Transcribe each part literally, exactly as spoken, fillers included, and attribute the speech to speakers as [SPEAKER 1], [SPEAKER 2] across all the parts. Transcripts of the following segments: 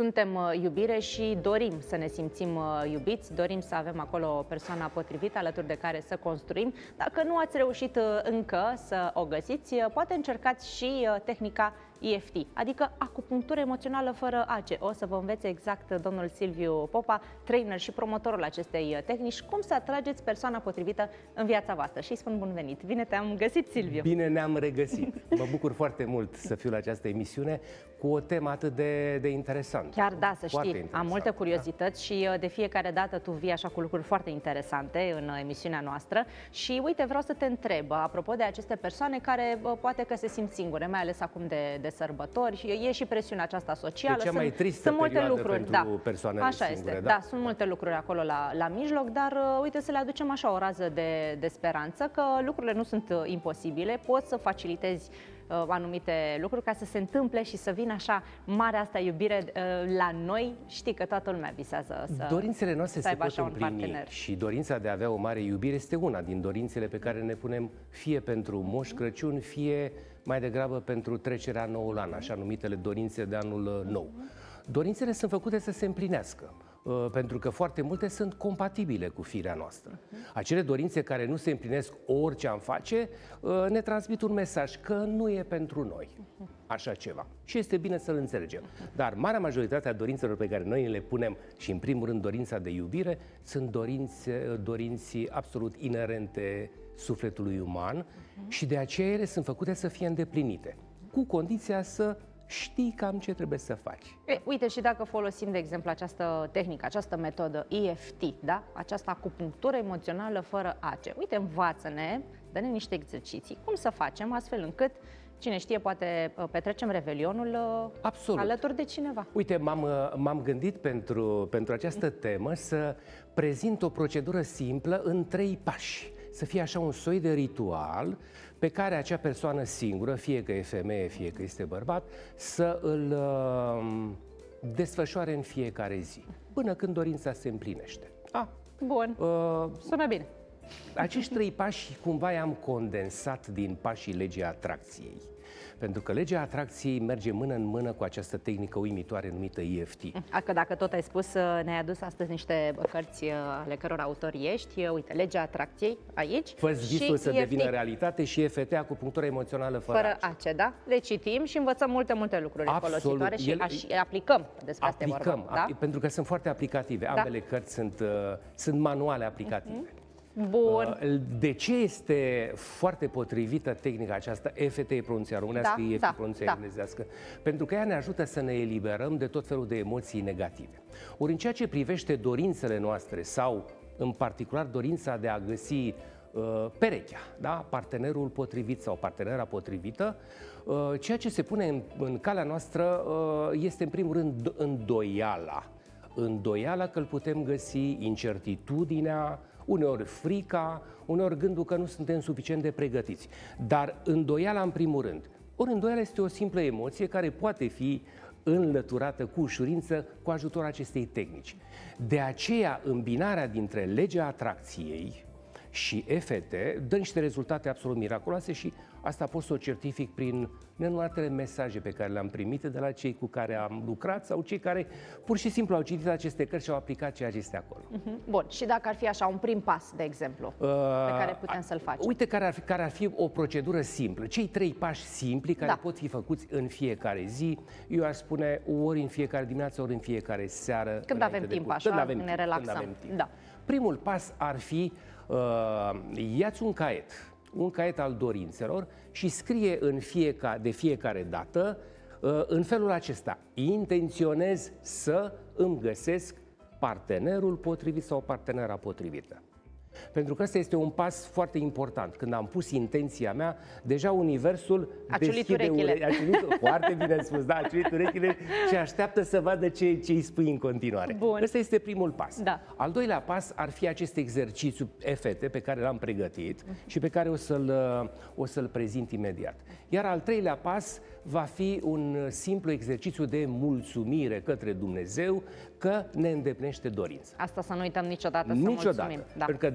[SPEAKER 1] suntem iubire și dorim să ne simțim iubiți, dorim să avem acolo persoana potrivită alături de care să construim. Dacă nu ați reușit încă să o găsiți, poate încercați și tehnica E F T, adică acupunctură emoțională fără A C E. O să vă învețe exact domnul Silviu Popa, trainer și promotorul acestei tehnici, cum să atrageți persoana potrivită în viața voastră. Și îi spun bun venit. Bine te-am găsit, Silviu!
[SPEAKER 2] Bine ne-am regăsit! Mă bucur foarte mult să fiu la această emisiune cu o temă atât de, de interesantă.
[SPEAKER 1] Chiar da, să știi, am multe curiozități da? și de fiecare dată tu vii așa cu lucruri foarte interesante în emisiunea noastră. Și uite, vreau să te întreb, apropo de aceste persoane care poate că se simt singure, mai ales acum de, de sărbători, e și presiunea aceasta socială.
[SPEAKER 2] E cea mai tristă
[SPEAKER 1] sunt multe lucruri,
[SPEAKER 2] pentru
[SPEAKER 1] da.
[SPEAKER 2] persoanele
[SPEAKER 1] așa
[SPEAKER 2] singure.
[SPEAKER 1] este,
[SPEAKER 2] Da,
[SPEAKER 1] da, sunt multe lucruri acolo la, la mijloc, dar uite să le aducem așa o rază de, de speranță că lucrurile nu sunt imposibile, poți să facilitezi uh, anumite lucruri ca să se întâmple și să vină așa marea asta iubire uh, la noi. Știi că toată lumea visează să
[SPEAKER 2] Dorințele noastre
[SPEAKER 1] să
[SPEAKER 2] se pot
[SPEAKER 1] un
[SPEAKER 2] împlini
[SPEAKER 1] partener.
[SPEAKER 2] și dorința de a avea o mare iubire este una din dorințele pe care ne punem fie pentru Moș Crăciun, fie mai degrabă pentru trecerea noul an, așa numitele dorințe de anul nou. Dorințele sunt făcute să se împlinească, pentru că foarte multe sunt compatibile cu firea noastră. Acele dorințe care nu se împlinesc orice am face, ne transmit un mesaj că nu e pentru noi așa ceva. Și este bine să-l înțelegem. Dar marea majoritate a dorințelor pe care noi le punem, și în primul rând dorința de iubire, sunt dorințe, dorinții absolut inerente sufletului uman și de aceea ele sunt făcute să fie îndeplinite, cu condiția să știi cam ce trebuie să faci.
[SPEAKER 1] E, uite, și dacă folosim, de exemplu, această tehnică, această metodă E F T, da? Această acupunctură emoțională fără A C E. Uite, învață-ne, dă-ne niște exerciții, cum să facem astfel încât, cine știe, poate petrecem Revelionul Absolut. alături de cineva.
[SPEAKER 2] Uite, m-am gândit pentru, pentru această temă să prezint o procedură simplă în trei pași. Să fie așa un soi de ritual pe care acea persoană singură, fie că e femeie, fie că este bărbat, să îl uh, desfășoare în fiecare zi, până când dorința se împlinește.
[SPEAKER 1] Ah, bun, uh, sună bine.
[SPEAKER 2] Acești trei pași cumva i-am condensat din pașii legii atracției. Pentru că legea atracției merge mână în mână cu această tehnică uimitoare numită E F T.
[SPEAKER 1] Că dacă tot ai spus, ne-ai adus astăzi niște cărți ale căror autor ești. Uite, legea atracției aici.
[SPEAKER 2] Fă-ți visul să devină realitate și E F T, acupunctură emoțională fără,
[SPEAKER 1] fără A C E, da? Le citim și învățăm multe, multe lucruri Absolut. folositoare și El... și aplicăm despre asta
[SPEAKER 2] aplicăm,
[SPEAKER 1] da?
[SPEAKER 2] Pentru că sunt foarte aplicative. Da. Ambele cărți sunt, uh, sunt manuale aplicative. Uh-huh.
[SPEAKER 1] Bun.
[SPEAKER 2] De ce este foarte potrivită tehnica aceasta? E F T e pronunția românească, da, E F T da, pronunția da. englezească. Pentru că ea ne ajută să ne eliberăm de tot felul de emoții negative. Ori în ceea ce privește dorințele noastre sau în particular dorința de a găsi uh, perechea, da? partenerul potrivit sau partenera potrivită, uh, ceea ce se pune în, în calea noastră uh, este în primul rând îndoiala. Îndoiala că îl putem găsi, incertitudinea, uneori frica, uneori gândul că nu suntem suficient de pregătiți. Dar îndoiala în primul rând. Ori îndoiala este o simplă emoție care poate fi înlăturată cu ușurință cu ajutorul acestei tehnici. De aceea, îmbinarea dintre legea atracției și E F T dă niște rezultate absolut miraculoase și asta pot să o certific prin nenumăratele mesaje pe care le-am primit de la cei cu care am lucrat sau cei care pur și simplu au citit aceste cărți și au aplicat ceea ce este acolo.
[SPEAKER 1] Uh-huh. Bun, și dacă ar fi așa un prim pas, de exemplu, uh, pe care putem să-l facem?
[SPEAKER 2] Uite care ar, fi, care ar fi o procedură simplă. Cei trei pași simpli care da. pot fi făcuți în fiecare zi, eu aș spune ori în fiecare dimineață, ori în fiecare seară.
[SPEAKER 1] Când avem timp, așa, când avem ne relaxăm.
[SPEAKER 2] Când avem timp.
[SPEAKER 1] Da.
[SPEAKER 2] Primul pas ar fi, uh, ia-ți un caiet, un caiet al dorințelor și scrie în fiecare, de fiecare dată uh, în felul acesta: intenționez să îmi găsesc partenerul potrivit sau partenera potrivită. Pentru că ăsta este un pas foarte important. Când am pus intenția mea, deja universul
[SPEAKER 1] a ciulit urechile.
[SPEAKER 2] Ure... A ciulit, foarte bine spus, da, a ciulit urechile și așteaptă să vadă ce, ce îi spui în continuare.
[SPEAKER 1] Bun.
[SPEAKER 2] Ăsta este primul pas.
[SPEAKER 1] Da.
[SPEAKER 2] Al doilea pas ar fi acest exercițiu E F T pe care l-am pregătit uh-huh. și pe care o să-l o să-l prezint imediat. Iar al treilea pas va fi un simplu exercițiu de mulțumire către Dumnezeu că ne îndeplinește dorința.
[SPEAKER 1] Asta să nu uităm niciodată, să
[SPEAKER 2] niciodată.
[SPEAKER 1] mulțumim. Da.
[SPEAKER 2] Pentru că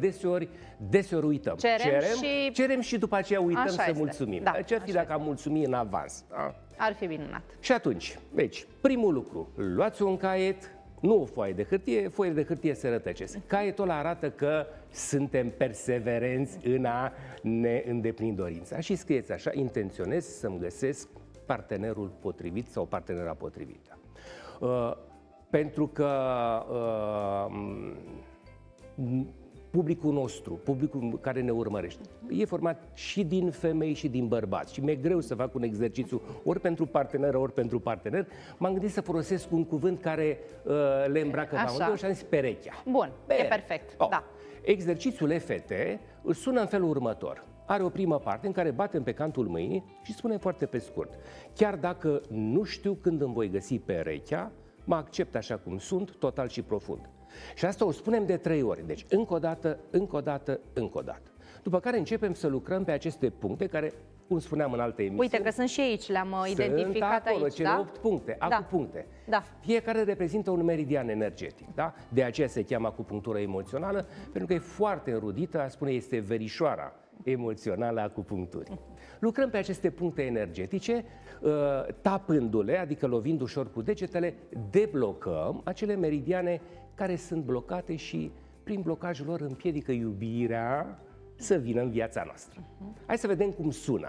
[SPEAKER 2] deseori, deseori uităm.
[SPEAKER 1] Cerem,
[SPEAKER 2] cerem,
[SPEAKER 1] și...
[SPEAKER 2] cerem și după aceea uităm
[SPEAKER 1] așa
[SPEAKER 2] să
[SPEAKER 1] este.
[SPEAKER 2] mulțumim.
[SPEAKER 1] Da,
[SPEAKER 2] Ce-ar fi dacă am mulțumit în avans? Da?
[SPEAKER 1] Ar fi minunat.
[SPEAKER 2] Și atunci, deci, primul lucru, luați un caiet, nu o foaie de hârtie, foaie de hârtie se rătăcesc. Caietul ăla arată că suntem perseverenți în a ne îndeplini dorința. Și scrieți așa: intenționez să-mi găsesc partenerul potrivit sau partenera potrivită. Uh, pentru că uh, publicul nostru, publicul care ne urmărește, e format și din femei și din bărbați. Și mi-e greu să fac un exercițiu ori pentru parteneră, ori pentru partener. M-am gândit să folosesc un cuvânt care uh, le îmbracă pe amândouă și am zis perechea.
[SPEAKER 1] Bun,
[SPEAKER 2] Pere.
[SPEAKER 1] e perfect,
[SPEAKER 2] Oh.
[SPEAKER 1] da.
[SPEAKER 2] Exercițiul F T îl sună în felul următor. Are o primă parte în care batem pe cantul mâinii și spune foarte pe scurt: chiar dacă nu știu când îmi voi găsi perechea, mă accept așa cum sunt, total și profund. Și asta o spunem de trei ori. Deci încă o dată, încă o dată, încă o dată. După care începem să lucrăm pe aceste puncte care, cum spuneam în alte emisiuni...
[SPEAKER 1] Uite că sunt și aici, le-am identificat
[SPEAKER 2] sunt acolo,
[SPEAKER 1] aici,
[SPEAKER 2] cele
[SPEAKER 1] da?
[SPEAKER 2] opt puncte,
[SPEAKER 1] Da.
[SPEAKER 2] acupuncte.
[SPEAKER 1] Da.
[SPEAKER 2] Fiecare reprezintă un meridian energetic, da? De aceea se cheamă acupunctură emoțională, pentru că e foarte înrudită, a spune, este verișoara emoțională a acupuncturii. Lucrăm pe aceste puncte energetice, tapându-le, adică lovind ușor cu degetele, deblocăm acele meridiane care sunt blocate și prin blocajul lor împiedică iubirea să vină în viața noastră. Hai să vedem cum sună.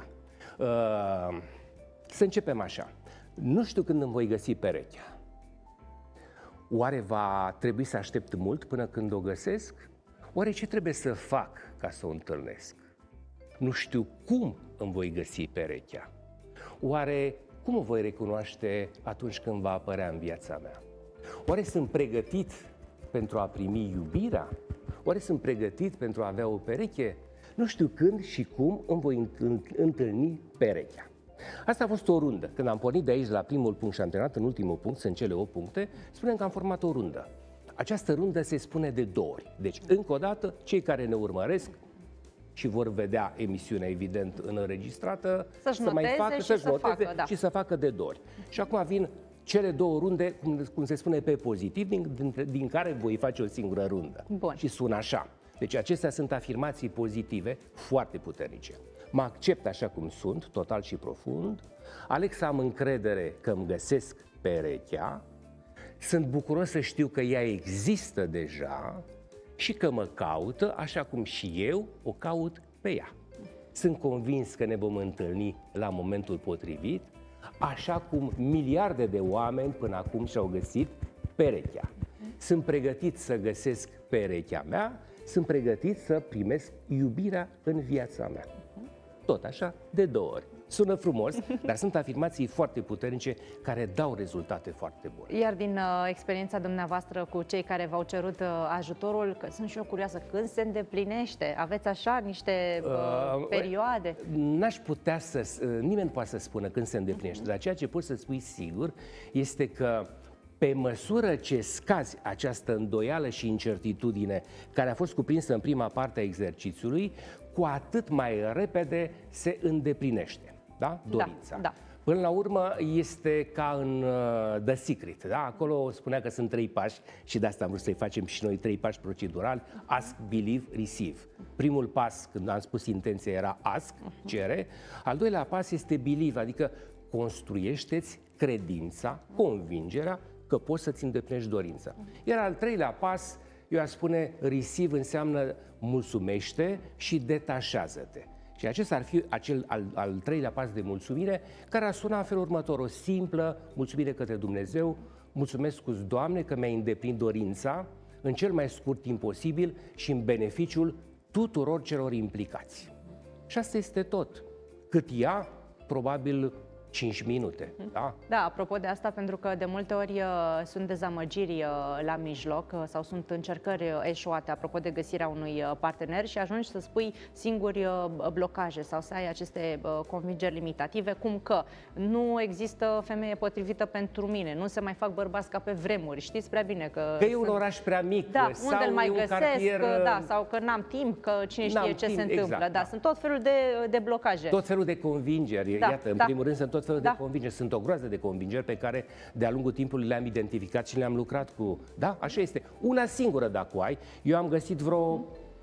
[SPEAKER 2] Să începem așa. Nu știu când îmi voi găsi perechea. Oare va trebui să aștept mult până când o găsesc? Oare ce trebuie să fac ca să o întâlnesc? Nu știu cum îmi voi găsi perechea. Oare cum o voi recunoaște atunci când va apărea în viața mea? Oare sunt pregătit pentru a primi iubirea? Oare sunt pregătit pentru a avea o pereche? Nu știu când și cum îmi voi întâlni perechea. Asta a fost o rundă. Când am pornit de aici la primul punct și am terminat în ultimul punct, sunt cele opt puncte, spunem că am format o rundă. Această rundă se spune de două ori. Deci, încă o dată, cei care ne urmăresc și vor vedea emisiunea, evident, înregistrată,
[SPEAKER 1] să-și
[SPEAKER 2] să mai facă,
[SPEAKER 1] și
[SPEAKER 2] să-și
[SPEAKER 1] să
[SPEAKER 2] noteze
[SPEAKER 1] facă, da.
[SPEAKER 2] și să facă de două ori. Și acum vin cele două runde, cum, cum se spune pe pozitiv, din, din, din care voi face o singură rundă.
[SPEAKER 1] Bun.
[SPEAKER 2] Și sună așa. Deci acestea sunt afirmații pozitive foarte puternice. Mă accept așa cum sunt, total și profund. Alex, am încredere că îmi găsesc perechea. Sunt bucuros să știu că ea există deja și că mă caută așa cum și eu o caut pe ea. Sunt convins că ne vom întâlni la momentul potrivit, așa cum miliarde de oameni până acum și-au găsit perechea. Sunt pregătit să găsesc perechea mea, sunt pregătit să primesc iubirea în viața mea. Tot așa, de două ori. Sună frumos, dar sunt afirmații foarte puternice care dau rezultate foarte bune.
[SPEAKER 1] Iar din uh, experiența dumneavoastră cu cei care v-au cerut uh, ajutorul, că sunt și eu curioasă, când se îndeplinește? Aveți așa niște uh, uh, perioade?
[SPEAKER 2] N-aș putea să... Uh, nimeni poate să spună când se îndeplinește, uh-huh. dar ceea ce poți să spui sigur este că pe măsură ce scazi această îndoială și incertitudine care a fost cuprinsă în prima parte a exercițiului, cu atât mai repede se îndeplinește, da? Dorința.
[SPEAKER 1] Da, da.
[SPEAKER 2] Până la urmă este ca în uh, The Secret, da? Acolo spunea că sunt trei pași și de asta am vrut să-i facem și noi trei pași procedurali: ask, believe, receive. Primul pas, când am spus intenția, era ask, cere. Al doilea pas este believe, adică construiește-ți credința, convingerea că poți să-ți îndeplinești dorința. Iar al treilea pas, eu aș spune, receive înseamnă mulțumește și detașează-te. Și acesta ar fi acel al, al treilea pas de mulțumire, care ar suna în felul următor: o simplă mulțumire către Dumnezeu. Mulțumesc, Doamne, că mi-ai îndeplinit dorința în cel mai scurt timp posibil și în beneficiul tuturor celor implicați. Și asta este tot. Cât ia, probabil cinci minute, da?
[SPEAKER 1] Da, apropo de asta, pentru că de multe ori uh, sunt dezamăgiri uh, la mijloc uh, sau sunt încercări uh, eșuate apropo de găsirea unui uh, partener și ajungi să spui singuri uh, blocaje sau să ai aceste uh, convingeri limitative, cum că nu există femeie potrivită pentru mine, nu se mai fac bărbați ca pe vremuri, știți prea bine că...
[SPEAKER 2] Că e un oraș prea mic,
[SPEAKER 1] da,
[SPEAKER 2] sau
[SPEAKER 1] unde îl mai găsesc,
[SPEAKER 2] cartier...
[SPEAKER 1] da, sau că n-am timp, că cine știe ce
[SPEAKER 2] timp,
[SPEAKER 1] se întâmplă.
[SPEAKER 2] exact,
[SPEAKER 1] da,
[SPEAKER 2] da.
[SPEAKER 1] Sunt tot felul de, de blocaje.
[SPEAKER 2] Tot felul de convingeri,
[SPEAKER 1] da,
[SPEAKER 2] iată, în
[SPEAKER 1] da.
[SPEAKER 2] primul rând sunt tot felul
[SPEAKER 1] da.
[SPEAKER 2] de convingeri. Sunt o groază de convingeri pe care de-a lungul timpului le-am identificat și le-am lucrat cu... Da, așa este. Una singură dacă o ai. Eu am găsit vreo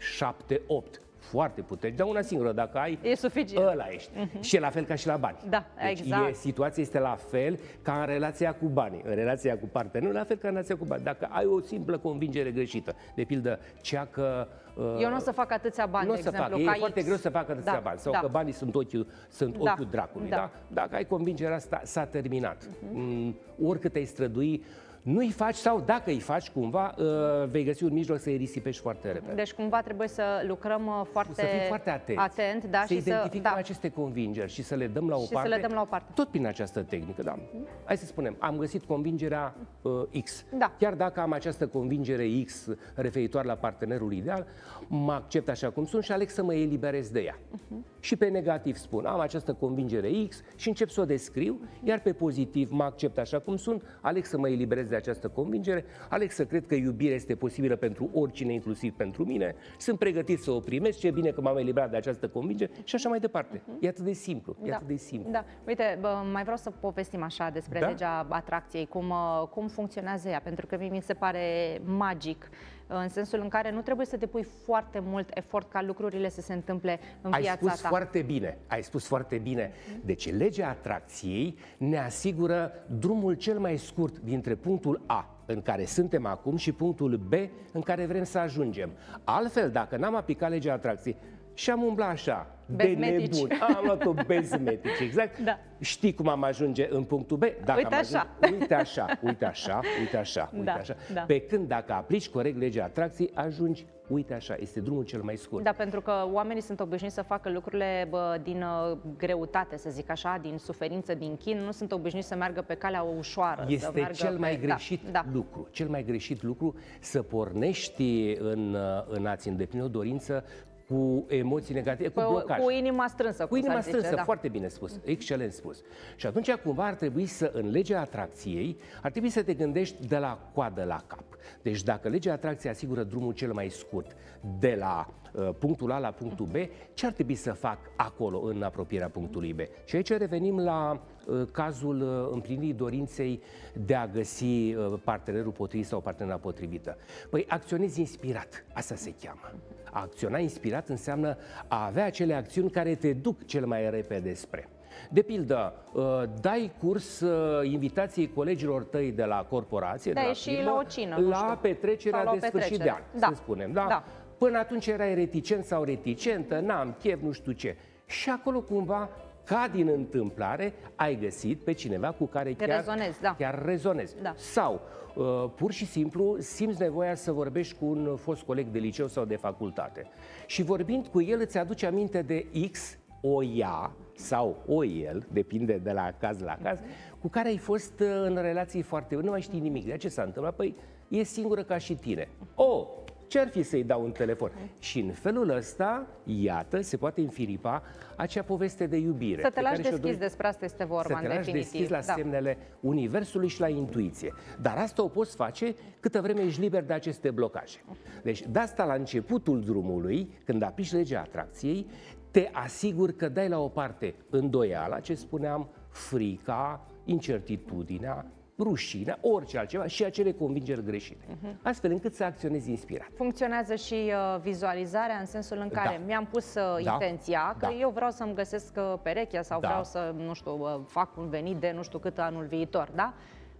[SPEAKER 2] șapte, opt. Foarte puternic, dar una singură, dacă ai,
[SPEAKER 1] e suficient.
[SPEAKER 2] Ăla ești. Uh-huh. Și e la fel ca și la bani.
[SPEAKER 1] Da,
[SPEAKER 2] deci
[SPEAKER 1] exact.
[SPEAKER 2] E, situația este la fel ca în relația cu banii, în relația cu partenerul, la fel ca în relația cu banii. Dacă ai o simplă convingere greșită, de pildă, cea că...
[SPEAKER 1] Uh, Eu nu o să fac atâția bani, de exemplu,
[SPEAKER 2] fac. E
[SPEAKER 1] ca
[SPEAKER 2] foarte
[SPEAKER 1] X.
[SPEAKER 2] greu să facă atâția
[SPEAKER 1] Da,
[SPEAKER 2] bani, sau
[SPEAKER 1] da.
[SPEAKER 2] că banii sunt ochiul, sunt
[SPEAKER 1] Da,
[SPEAKER 2] ochiul dracului.
[SPEAKER 1] da.
[SPEAKER 2] Da? Dacă ai convingerea asta, s-a terminat. Uh-huh. Oricât ai strădui, nu-i faci sau dacă îi faci cumva, uh, vei găsi un mijloc să-i risipești foarte repede.
[SPEAKER 1] Deci cumva trebuie să lucrăm foarte,
[SPEAKER 2] să fim foarte atenți,
[SPEAKER 1] atent, da,
[SPEAKER 2] să
[SPEAKER 1] și
[SPEAKER 2] identificăm
[SPEAKER 1] să, da.
[SPEAKER 2] aceste convingeri și să le dăm la o
[SPEAKER 1] și
[SPEAKER 2] parte.
[SPEAKER 1] să le dăm la o parte.
[SPEAKER 2] Tot prin această tehnică, da. Hai să spunem, am găsit convingerea uh, X.
[SPEAKER 1] Da.
[SPEAKER 2] Chiar dacă am această convingere X referitoare la partenerul ideal, mă accept așa cum sunt și aleg să mă eliberez de ea. Uh-huh. Și pe negativ spun, am această convingere X și încep să o descriu, iar pe pozitiv mă accept așa cum sunt, aleg să mă eliberez de această convingere, aleg să cred că iubirea este posibilă pentru oricine, inclusiv pentru mine, sunt pregătit să o primesc, ce bine că m-am eliberat de această convingere și așa mai departe. Uh-huh. E atât de simplu, e
[SPEAKER 1] da.
[SPEAKER 2] atât de simplu.
[SPEAKER 1] Da. Uite, bă, mai vreau să povestim așa despre
[SPEAKER 2] da?
[SPEAKER 1] legea atracției, cum, cum funcționează ea, pentru că mie mi se pare magic, în sensul în care nu trebuie să depui foarte mult efort ca lucrurile să se întâmple în
[SPEAKER 2] ai
[SPEAKER 1] viața
[SPEAKER 2] spus
[SPEAKER 1] ta.
[SPEAKER 2] foarte bine, ai spus foarte bine. Deci legea atracției ne asigură drumul cel mai scurt dintre punctul A, în care suntem acum, și punctul B, în care vrem să ajungem. Altfel, dacă n-am aplicat legea atracției și am umblat așa,
[SPEAKER 1] bezmetici.
[SPEAKER 2] De nebun, am luat-o bezmetici, exact.
[SPEAKER 1] Da.
[SPEAKER 2] Știi cum am ajunge în punctul B? Dacă
[SPEAKER 1] Uite
[SPEAKER 2] am
[SPEAKER 1] așa.
[SPEAKER 2] Ajunge, uite așa, uite așa, uite așa, uite
[SPEAKER 1] Da,
[SPEAKER 2] așa.
[SPEAKER 1] da.
[SPEAKER 2] Pe când dacă aplici corect legea atracției, ajungi, uite așa, este drumul cel mai scurt.
[SPEAKER 1] Da, pentru că oamenii sunt obișnuiți să facă lucrurile bă, din uh, greutate, să zic așa, din suferință, din chin, nu sunt obișnuiți să meargă pe calea ușoară.
[SPEAKER 2] Este
[SPEAKER 1] să meargă
[SPEAKER 2] cel mai
[SPEAKER 1] pe...
[SPEAKER 2] greșit
[SPEAKER 1] da, da.
[SPEAKER 2] lucru, cel mai greșit lucru să pornești în, în a-ți îndeplini o dorință cu emoții negative, cu blocaj.
[SPEAKER 1] Cu inima strânsă.
[SPEAKER 2] Cu inima strânsă,
[SPEAKER 1] zice, da.
[SPEAKER 2] foarte bine spus, excelent spus. Și atunci cumva ar trebui să, în legea atracției, ar trebui să te gândești de la coadă la cap. Deci dacă legea atracției asigură drumul cel mai scurt de la uh, punctul A la punctul B, ce ar trebui să fac acolo, în apropierea punctului B? Și aici revenim la uh, cazul uh, împlinirii dorinței de a găsi uh, partenerul potrivit sau partenera potrivită. Păi acționezi inspirat, asta se cheamă. A acționa inspirat înseamnă a avea acele acțiuni care te duc cel mai repede spre. De pildă, dai curs invitației colegilor tăi de la corporație,
[SPEAKER 1] da,
[SPEAKER 2] de la
[SPEAKER 1] și
[SPEAKER 2] firmă,
[SPEAKER 1] la o cină,
[SPEAKER 2] la petrecerea de sfârșit de an,
[SPEAKER 1] da.
[SPEAKER 2] să spunem. Da?
[SPEAKER 1] Da.
[SPEAKER 2] Până atunci erai reticent sau reticentă, n-am chef, nu știu ce. Și acolo cumva, ca din întâmplare, ai găsit pe cineva cu care chiar
[SPEAKER 1] rezonezi, da.
[SPEAKER 2] chiar rezonezi.
[SPEAKER 1] Da.
[SPEAKER 2] Sau, uh, pur și simplu, simți nevoia să vorbești cu un fost coleg de liceu sau de facultate. Și vorbind cu el, îți aduce aminte de X, o ea sau o el, depinde de la caz la caz, cu care ai fost uh, în relații foarte... Nu mai știi nimic. De ce s-a întâmplat? Păi, e singură ca și tine. Oh! Ce-ar fi să-i dau un telefon? Și în felul ăsta, iată, se poate înfiripa acea poveste de iubire.
[SPEAKER 1] Să te lași deschis, despre asta este vorba,
[SPEAKER 2] în definitiv. Să te lași deschis la
[SPEAKER 1] da.
[SPEAKER 2] semnele universului și la intuiție. Dar asta o poți face câtă vreme ești liber de aceste blocaje. Deci, de asta, la începutul drumului, când aplici legea atracției, te asiguri că dai la o parte îndoiala, ce spuneam, frica, incertitudinea, rușinea, orice altceva și acele convingeri greșite. Uh-huh. Astfel încât să acționezi inspirat.
[SPEAKER 1] Funcționează și uh, vizualizarea în sensul în care
[SPEAKER 2] da.
[SPEAKER 1] mi-am pus uh,
[SPEAKER 2] da.
[SPEAKER 1] intenția că
[SPEAKER 2] da.
[SPEAKER 1] eu vreau să-mi găsesc uh, perechea sau
[SPEAKER 2] da.
[SPEAKER 1] vreau să, nu știu, uh, fac un venit de nu știu cât anul viitor, da?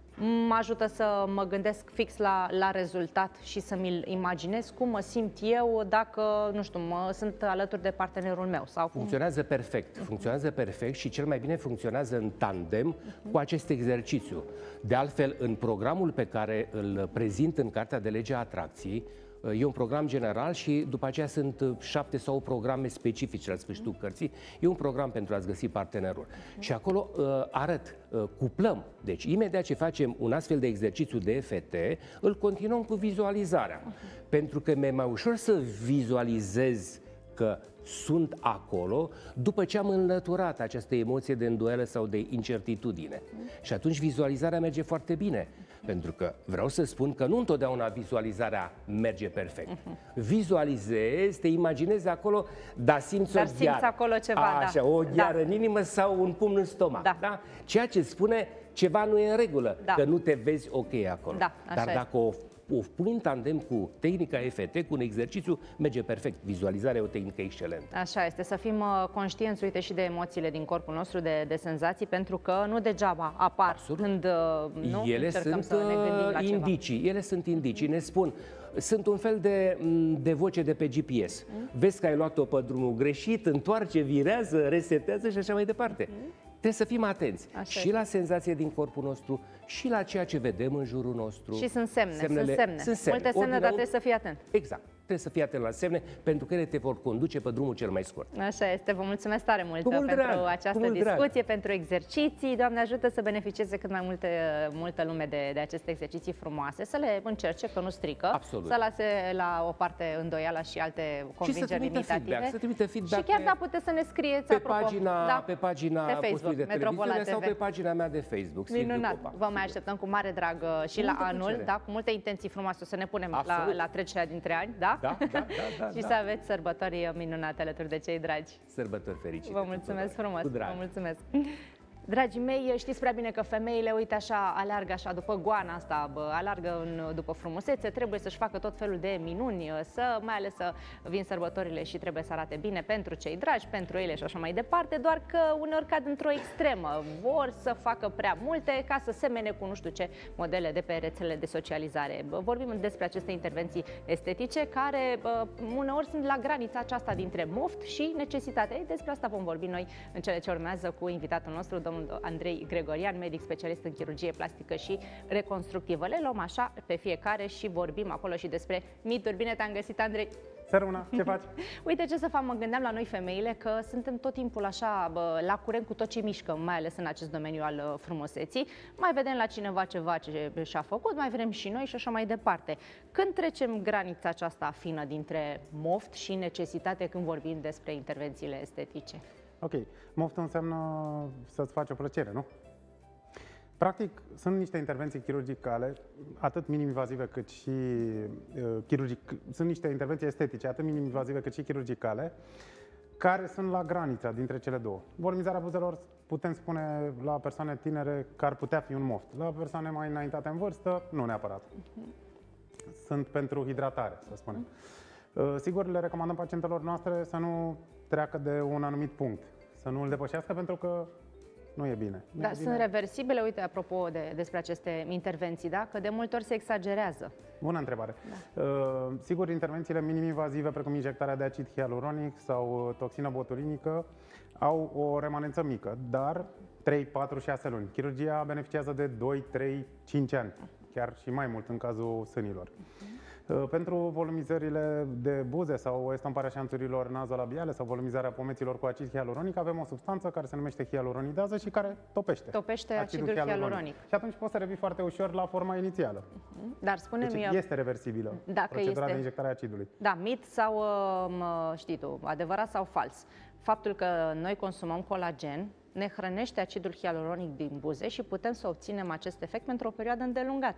[SPEAKER 1] Mă ajută să mă gândesc fix la, la rezultat și să mi-l imaginez cum mă simt eu dacă, nu știu, mă, sunt alături de partenerul meu. Sau cum...
[SPEAKER 2] Funcționează perfect, funcționează perfect și cel mai bine funcționează în tandem uh-huh. cu acest exercițiu. De altfel, în programul pe care îl prezint în Cartea de Legea Atracției, e un program general și după aceea sunt șapte sau programe specifice la sfârșitul cărții. E un program pentru a-ți găsi partenerul. Uh-huh. Și acolo uh, arăt, uh, cuplăm. Deci, imediat ce facem un astfel de exercițiu de F T, îl continuăm cu vizualizarea. Uh-huh. Pentru că mi-e mai ușor să vizualizez că sunt acolo după ce am înlăturat această emoție de îndoială sau de incertitudine. Uh-huh. Și atunci vizualizarea merge foarte bine. Pentru că vreau să spun că nu întotdeauna vizualizarea merge perfect. Uh-huh. Vizualizezi, te imaginezi acolo, dar simți
[SPEAKER 1] dar
[SPEAKER 2] o
[SPEAKER 1] simți
[SPEAKER 2] gheară.
[SPEAKER 1] acolo ceva,
[SPEAKER 2] Așa,
[SPEAKER 1] da.
[SPEAKER 2] o gheară
[SPEAKER 1] da.
[SPEAKER 2] în inimă sau un pumn în stomac.
[SPEAKER 1] Da.
[SPEAKER 2] Da? Ceea ce spune ceva nu e în regulă,
[SPEAKER 1] da.
[SPEAKER 2] că nu te vezi ok acolo.
[SPEAKER 1] Da,
[SPEAKER 2] dar
[SPEAKER 1] așa
[SPEAKER 2] dacă o o pui în tandem cu tehnica E F T, cu un exercițiu, merge perfect. Vizualizarea e o tehnică excelentă.
[SPEAKER 1] Așa este, să fim conștienți, uite, și de emoțiile din corpul nostru, de, de senzații, pentru că nu degeaba apar. Absolut. Când nu
[SPEAKER 2] ele
[SPEAKER 1] încercăm
[SPEAKER 2] sunt
[SPEAKER 1] să ne gândim la
[SPEAKER 2] indicii,
[SPEAKER 1] ceva.
[SPEAKER 2] ele sunt indicii, ne spun. Sunt un fel de, de voce de pe G P S. Mm. Vezi că ai luat-o pe drumul greșit, întoarce, virează, resetează și așa mai departe. Mm. Trebuie să fim atenți așa și este. La senzație din corpul nostru și la ceea ce vedem în jurul nostru.
[SPEAKER 1] Și sunt semne,
[SPEAKER 2] Semnele,
[SPEAKER 1] sunt semne.
[SPEAKER 2] Sunt semne.
[SPEAKER 1] Multe semne, dar trebuie să fii atent.
[SPEAKER 2] Exact. Trebuie să fii atent la semne, pentru că ele te vor conduce pe drumul cel mai scurt.
[SPEAKER 1] Așa este. Vă mulțumesc tare mult,
[SPEAKER 2] mult
[SPEAKER 1] pentru
[SPEAKER 2] drag,
[SPEAKER 1] această discuție, drag. pentru exerciții. Doamne ajută să beneficieze cât mai multe, multă lume de, de aceste exerciții frumoase, să le încerce, că nu strică,
[SPEAKER 2] Absolut.
[SPEAKER 1] să lase la o parte îndoiala și alte convingeri limitative.
[SPEAKER 2] Feedback, să trimite feedback.
[SPEAKER 1] Și chiar da, puteți să ne scrieți
[SPEAKER 2] pe
[SPEAKER 1] apropo,
[SPEAKER 2] pagina,
[SPEAKER 1] da,
[SPEAKER 2] pe pagina
[SPEAKER 1] pe Facebook,
[SPEAKER 2] de televiziune sau pe pagina mea de Facebook.
[SPEAKER 1] Minunat. Vă mai așteptăm cu mare drag și la anul, da, cu multe intenții frumoase, o să ne punem la, la trecerea dintre ani, da?
[SPEAKER 2] Da, da, da. Da,
[SPEAKER 1] și
[SPEAKER 2] da.
[SPEAKER 1] să aveți sărbători minunate alături de cei dragi.
[SPEAKER 2] Sărbători fericite.
[SPEAKER 1] Vă mulțumesc frumos. Vă mulțumesc. Dragii mei, știți prea bine că femeile, uite așa, aleargă așa după goana asta, bă, aleargă în, după frumusețe, trebuie să-și facă tot felul de minuni, să, mai ales să vin sărbătorile și trebuie să arate bine pentru cei dragi, pentru ele și așa mai departe, doar că uneori cad într-o extremă, vor să facă prea multe ca să semene cu nu știu ce modele de pe rețelele de socializare. Vorbim despre aceste intervenții estetice care bă, uneori sunt la granița aceasta dintre moft și necesitate. Despre asta vom vorbi noi în cele ce urmează cu invitatul nostru, domnul Andrei Gregorian, medic specialist în chirurgie plastică și reconstructivă. Le luăm așa pe fiecare și vorbim acolo și despre mituri. Bine te-am găsit, Andrei!
[SPEAKER 3] Săruna, ce faci?
[SPEAKER 1] Uite ce să fac, mă gândeam la noi femeile că suntem tot timpul așa bă, la curent cu tot ce mișcă, mai ales în acest domeniu al frumuseții. Mai vedem la cineva ceva ce și-a făcut, mai vrem și noi și așa mai departe. Când trecem granița aceasta fină dintre moft și necesitate când vorbim despre intervențiile estetice?
[SPEAKER 3] Ok, moftul înseamnă să-ți faci o plăcere, nu? Practic, sunt niște intervenții chirurgicale, atât minim-invazive cât și uh, chirurgic, sunt niște intervenții estetice, atât minim-invazive cât și chirurgicale, care sunt la granița dintre cele două. Volumizarea buzelor, putem spune la persoane tinere că ar putea fi un moft. La persoane mai înaintate în vârstă, nu neapărat. Sunt pentru hidratare, să spunem. Uh, sigur, le recomandăm pacientelor noastre să nu treacă de un anumit punct, să nu îl depășească, pentru că nu e bine. Nu
[SPEAKER 1] da,
[SPEAKER 3] e
[SPEAKER 1] sunt
[SPEAKER 3] bine.
[SPEAKER 1] reversibile, uite, apropo de, despre aceste intervenții, da? Că de multe ori se exagerează.
[SPEAKER 3] Bună întrebare.
[SPEAKER 1] Da.
[SPEAKER 3] Uh, sigur, intervențiile minim-invazive, precum injectarea de acid hialuronic sau toxină botulinică, au o remanență mică, dar trei, patru, șase luni. Chirurgia beneficiază de doi, trei, cinci ani, chiar și mai mult în cazul sânilor. Uh-huh. Pentru volumizările de buze sau estomparea șanțurilor nazolabiale sau volumizarea pomeților cu acid hialuronic, avem o substanță care se numește hialuronidază și care topește,
[SPEAKER 1] topește acidul, acidul hialuronic. hialuronic.
[SPEAKER 3] Și atunci poți să revii foarte ușor la forma inițială.
[SPEAKER 1] Dar spune-mi...
[SPEAKER 3] Deci este reversibilă
[SPEAKER 1] dacă
[SPEAKER 3] procedura
[SPEAKER 1] este...
[SPEAKER 3] de injectare a acidului.
[SPEAKER 1] Da, mit sau, știi tu, adevărat sau fals. Faptul că noi consumăm colagen ne hrănește acidul hialuronic din buze și putem să obținem acest efect pentru o perioadă îndelungată.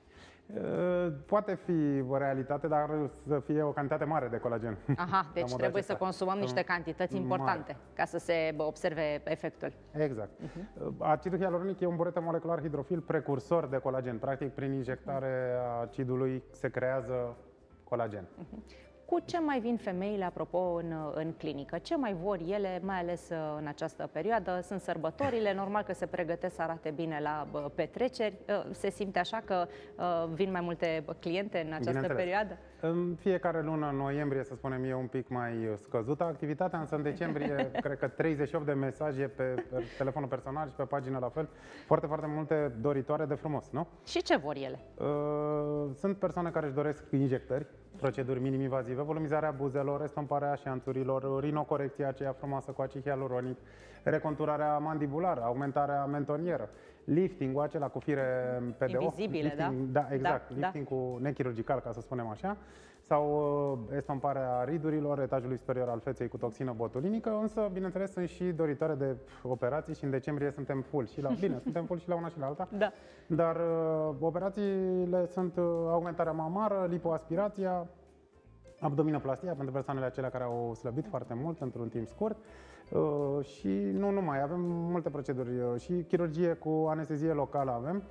[SPEAKER 3] Poate fi o realitate, dar să fie o cantitate mare de colagen.
[SPEAKER 1] Aha, deci trebuie să consumăm niște cantități importante mare, ca să se observe efectul.
[SPEAKER 3] Exact. Uh-huh. Acidul hialuronic e un burete molecular hidrofil precursor de colagen. Practic, prin injectarea acidului se creează colagen.
[SPEAKER 1] Uh-huh. Cu ce mai vin femeile, apropo, în, în clinică? Ce mai vor ele, mai ales în această perioadă? Sunt sărbătorile, normal că se pregătesc să arate bine la petreceri. Se simte așa că vin mai multe cliente în această perioadă?
[SPEAKER 3] În fiecare lună, în noiembrie, să spunem, e un pic mai scăzută activitatea, însă în decembrie, cred că treizeci și opt de mesaje pe telefonul personal și pe pagină la fel. Foarte, foarte multe doritoare de frumos, nu?
[SPEAKER 1] Și ce vor ele?
[SPEAKER 3] Sunt persoane care își doresc injectări, proceduri minim-invazive, volumizarea buzelor, estomparea șanțurilor, rinocorecția aceea frumoasă cu acid hialuronic, reconturarea mandibulară, aumentarea mentonieră, lifting-ul acela cu fire P D O.
[SPEAKER 1] Invizibile,
[SPEAKER 3] lifting,
[SPEAKER 1] da?
[SPEAKER 3] Da, exact.
[SPEAKER 1] Da,
[SPEAKER 3] lifting da. cu nechirurgical, ca să spunem așa, sau estomparea ridurilor, etajului superior al feței cu toxină botulinică, însă, bineînțeles, sunt și doritoare de operații și în decembrie suntem full și la bine, suntem full și la una și la alta.
[SPEAKER 1] Da.
[SPEAKER 3] Dar uh, operațiile sunt uh, aumentarea mamară, lipoaspirația, abdominoplastia pentru persoanele acelea care au slăbit foarte mult într-un timp scurt uh, și nu numai, avem multe proceduri uh, și chirurgie cu anestezie locală avem.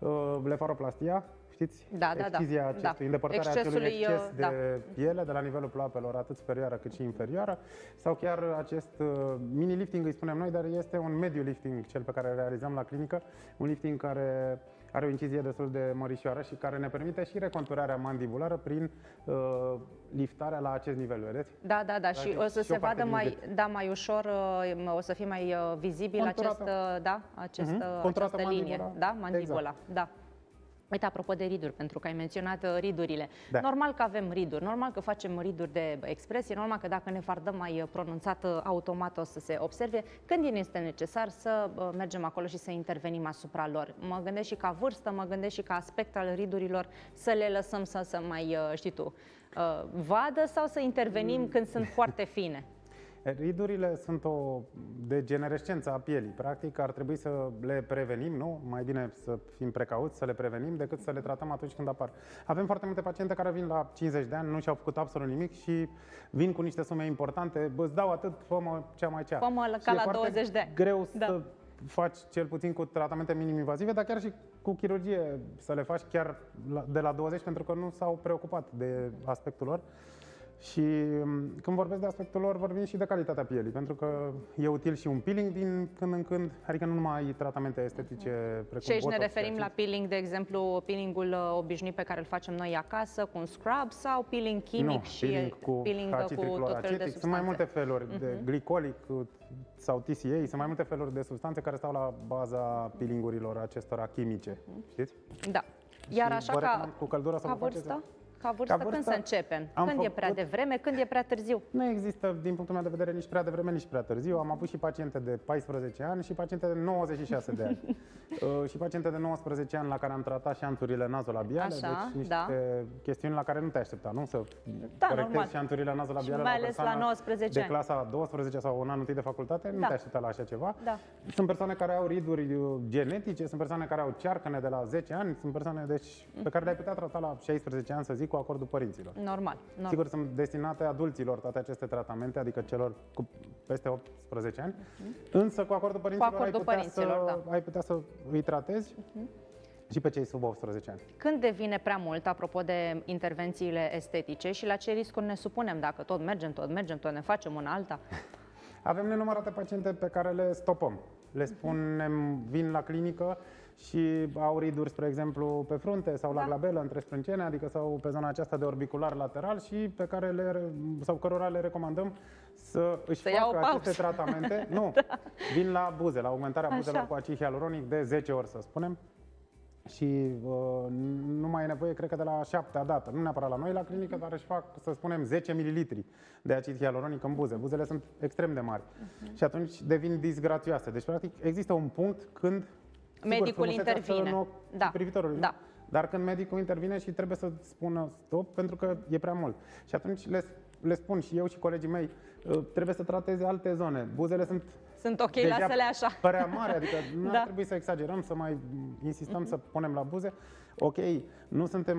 [SPEAKER 3] blefaroplastia, știți?
[SPEAKER 1] Da, da,
[SPEAKER 3] Excizia
[SPEAKER 1] da.
[SPEAKER 3] acestui,
[SPEAKER 1] da.
[SPEAKER 3] îndepărtarea acelui exces de
[SPEAKER 1] da.
[SPEAKER 3] piele de la nivelul pleoapelor, atât superioară cât și inferioară, sau chiar acest mini-lifting, îi spunem noi, dar este un mediu lifting, cel pe care îl realizăm la clinică, un lifting care are o incizie destul de mărișoară și care ne permite și reconturarea mandibulară prin uh, liftarea la acest nivel, vedeți?
[SPEAKER 1] Da, da, da, și o să
[SPEAKER 3] și
[SPEAKER 1] se vadă mai, da, mai ușor, o să fie mai vizibil acest, da, acest, uh-huh. această linie, da, mandibula, exact. Da. Uite, apropo de riduri, pentru că ai menționat uh, ridurile. Da. Normal că avem riduri, normal că facem riduri de expresie, normal că dacă ne fardăm mai pronunțat, uh, automat o să se observe. Când este necesar să uh, mergem acolo și să intervenim asupra lor. Mă gândesc și ca vârstă, mă gândesc și ca aspect al ridurilor, să le lăsăm să, să mai, uh, știi tu, uh, vadă sau să intervenim mm. când sunt foarte fine.
[SPEAKER 3] Ridurile sunt o degenerescență a pielii. Practic ar trebui să le prevenim, nu? Mai bine să fim precauți, să le prevenim, decât să le tratăm atunci când apar. Avem foarte multe paciente care vin la cincizeci de ani, nu și-au făcut absolut nimic și vin cu niște sume importante. Bă, îți dau atât, fă-mă cea mai cea.
[SPEAKER 1] Fă-mă ca la douăzeci de ani.
[SPEAKER 3] Greu
[SPEAKER 1] da.
[SPEAKER 3] să faci cel puțin cu tratamente minim-invazive, dar chiar și cu chirurgie să le faci chiar de la douăzeci, pentru că nu s-au preocupat de aspectul lor. Și când vorbesc de aspectul lor, vorbim și de calitatea pielii, pentru că e util și un peeling din când în când, adică nu numai tratamente estetice precum
[SPEAKER 1] și aici
[SPEAKER 3] botox,
[SPEAKER 1] ne referim la peeling, de exemplu, peelingul obișnuit pe care îl facem noi acasă, cu un scrub sau peeling chimic
[SPEAKER 3] nu,
[SPEAKER 1] și
[SPEAKER 3] peeling cu,
[SPEAKER 1] peeling cu tot felul de substanțe?
[SPEAKER 3] Sunt mai multe feluri, uh-huh. de glicolic sau T C A, sunt mai multe feluri de substanțe care stau la baza peelingurilor acestora chimice, uh-huh. știți?
[SPEAKER 1] Da. Iar
[SPEAKER 3] și
[SPEAKER 1] așa
[SPEAKER 3] ca, cu căldură să
[SPEAKER 1] ca vârstă? Ca vârstă,
[SPEAKER 3] Ca vârstă,
[SPEAKER 1] când să începem? Când
[SPEAKER 3] făcut...
[SPEAKER 1] e prea devreme, când e prea târziu?
[SPEAKER 3] Nu există, din punctul meu de vedere, nici prea devreme, nici prea târziu. Am avut și paciente de paisprezece ani și paciente de nouăzeci și șase de ani. uh, și paciente de nouăsprezece ani la care am tratat șanțurile nazolabiale,
[SPEAKER 1] Așa,
[SPEAKER 3] deci niște
[SPEAKER 1] da.
[SPEAKER 3] chestiuni la care nu te aștepta, nu? Să
[SPEAKER 1] da,
[SPEAKER 3] corectezi șanțurile nazolabiale
[SPEAKER 1] mai ales
[SPEAKER 3] la,
[SPEAKER 1] la nouăsprezece
[SPEAKER 3] de clasa a douăsprezecea sau un an întâi de facultate,
[SPEAKER 1] da.
[SPEAKER 3] nu te aștepta la așa ceva.
[SPEAKER 1] Da.
[SPEAKER 3] Sunt persoane care au riduri genetice, sunt persoane care au cearcăne de la zece ani, sunt persoane deci, pe care le-ai putea trata la șaisprezece ani, să zic, cu acordul părinților.
[SPEAKER 1] Normal, normal.
[SPEAKER 3] Sigur, sunt destinate adulților toate aceste tratamente, adică celor cu peste optsprezece ani, uh-huh. însă cu acordul părinților, cu acordul ai, putea părinților să, da. ai putea să îi tratezi uh-huh. și pe cei sub optsprezece ani.
[SPEAKER 1] Când devine prea mult, apropo de intervențiile estetice, și la ce riscuri ne supunem dacă tot mergem, tot mergem, tot ne facem una alta?
[SPEAKER 3] Avem nenumărate paciente pe care le stopăm. Le spunem, vin la clinică și au riduri, spre exemplu, pe frunte sau la da. glabelă, între sprâncene, adică sau pe zona aceasta de orbicular lateral și pe care le, sau cărora le recomandăm să își
[SPEAKER 1] să
[SPEAKER 3] facă aceste tratamente. Nu, da. vin la buze, la augmentarea Așa. buzelor cu acid hialuronic de zece ori, să spunem. Și uh, nu mai e nevoie, cred că de la șaptea dată, nu neapărat la noi la clinică, dar își fac, să spunem, zece mililitri de acid hialuronic în buze. Buzele sunt extrem de mari uh-huh. și atunci devin disgrațioase. Deci, practic, există un punct când
[SPEAKER 1] medicul
[SPEAKER 3] sigur,
[SPEAKER 1] intervine. Da.
[SPEAKER 3] Privitorului,
[SPEAKER 1] da.
[SPEAKER 3] Dar când medicul intervine și trebuie să spună stop, pentru că e prea mult. Și atunci le, le spun și eu și colegii mei, trebuie să trateze alte zone. Buzele sunt
[SPEAKER 1] Sunt ok, lasă-le așa.
[SPEAKER 3] Părea mare, adică nu
[SPEAKER 1] da.
[SPEAKER 3] ar trebui să exagerăm, să mai insistăm uh-huh. să punem la buze. Ok, nu suntem,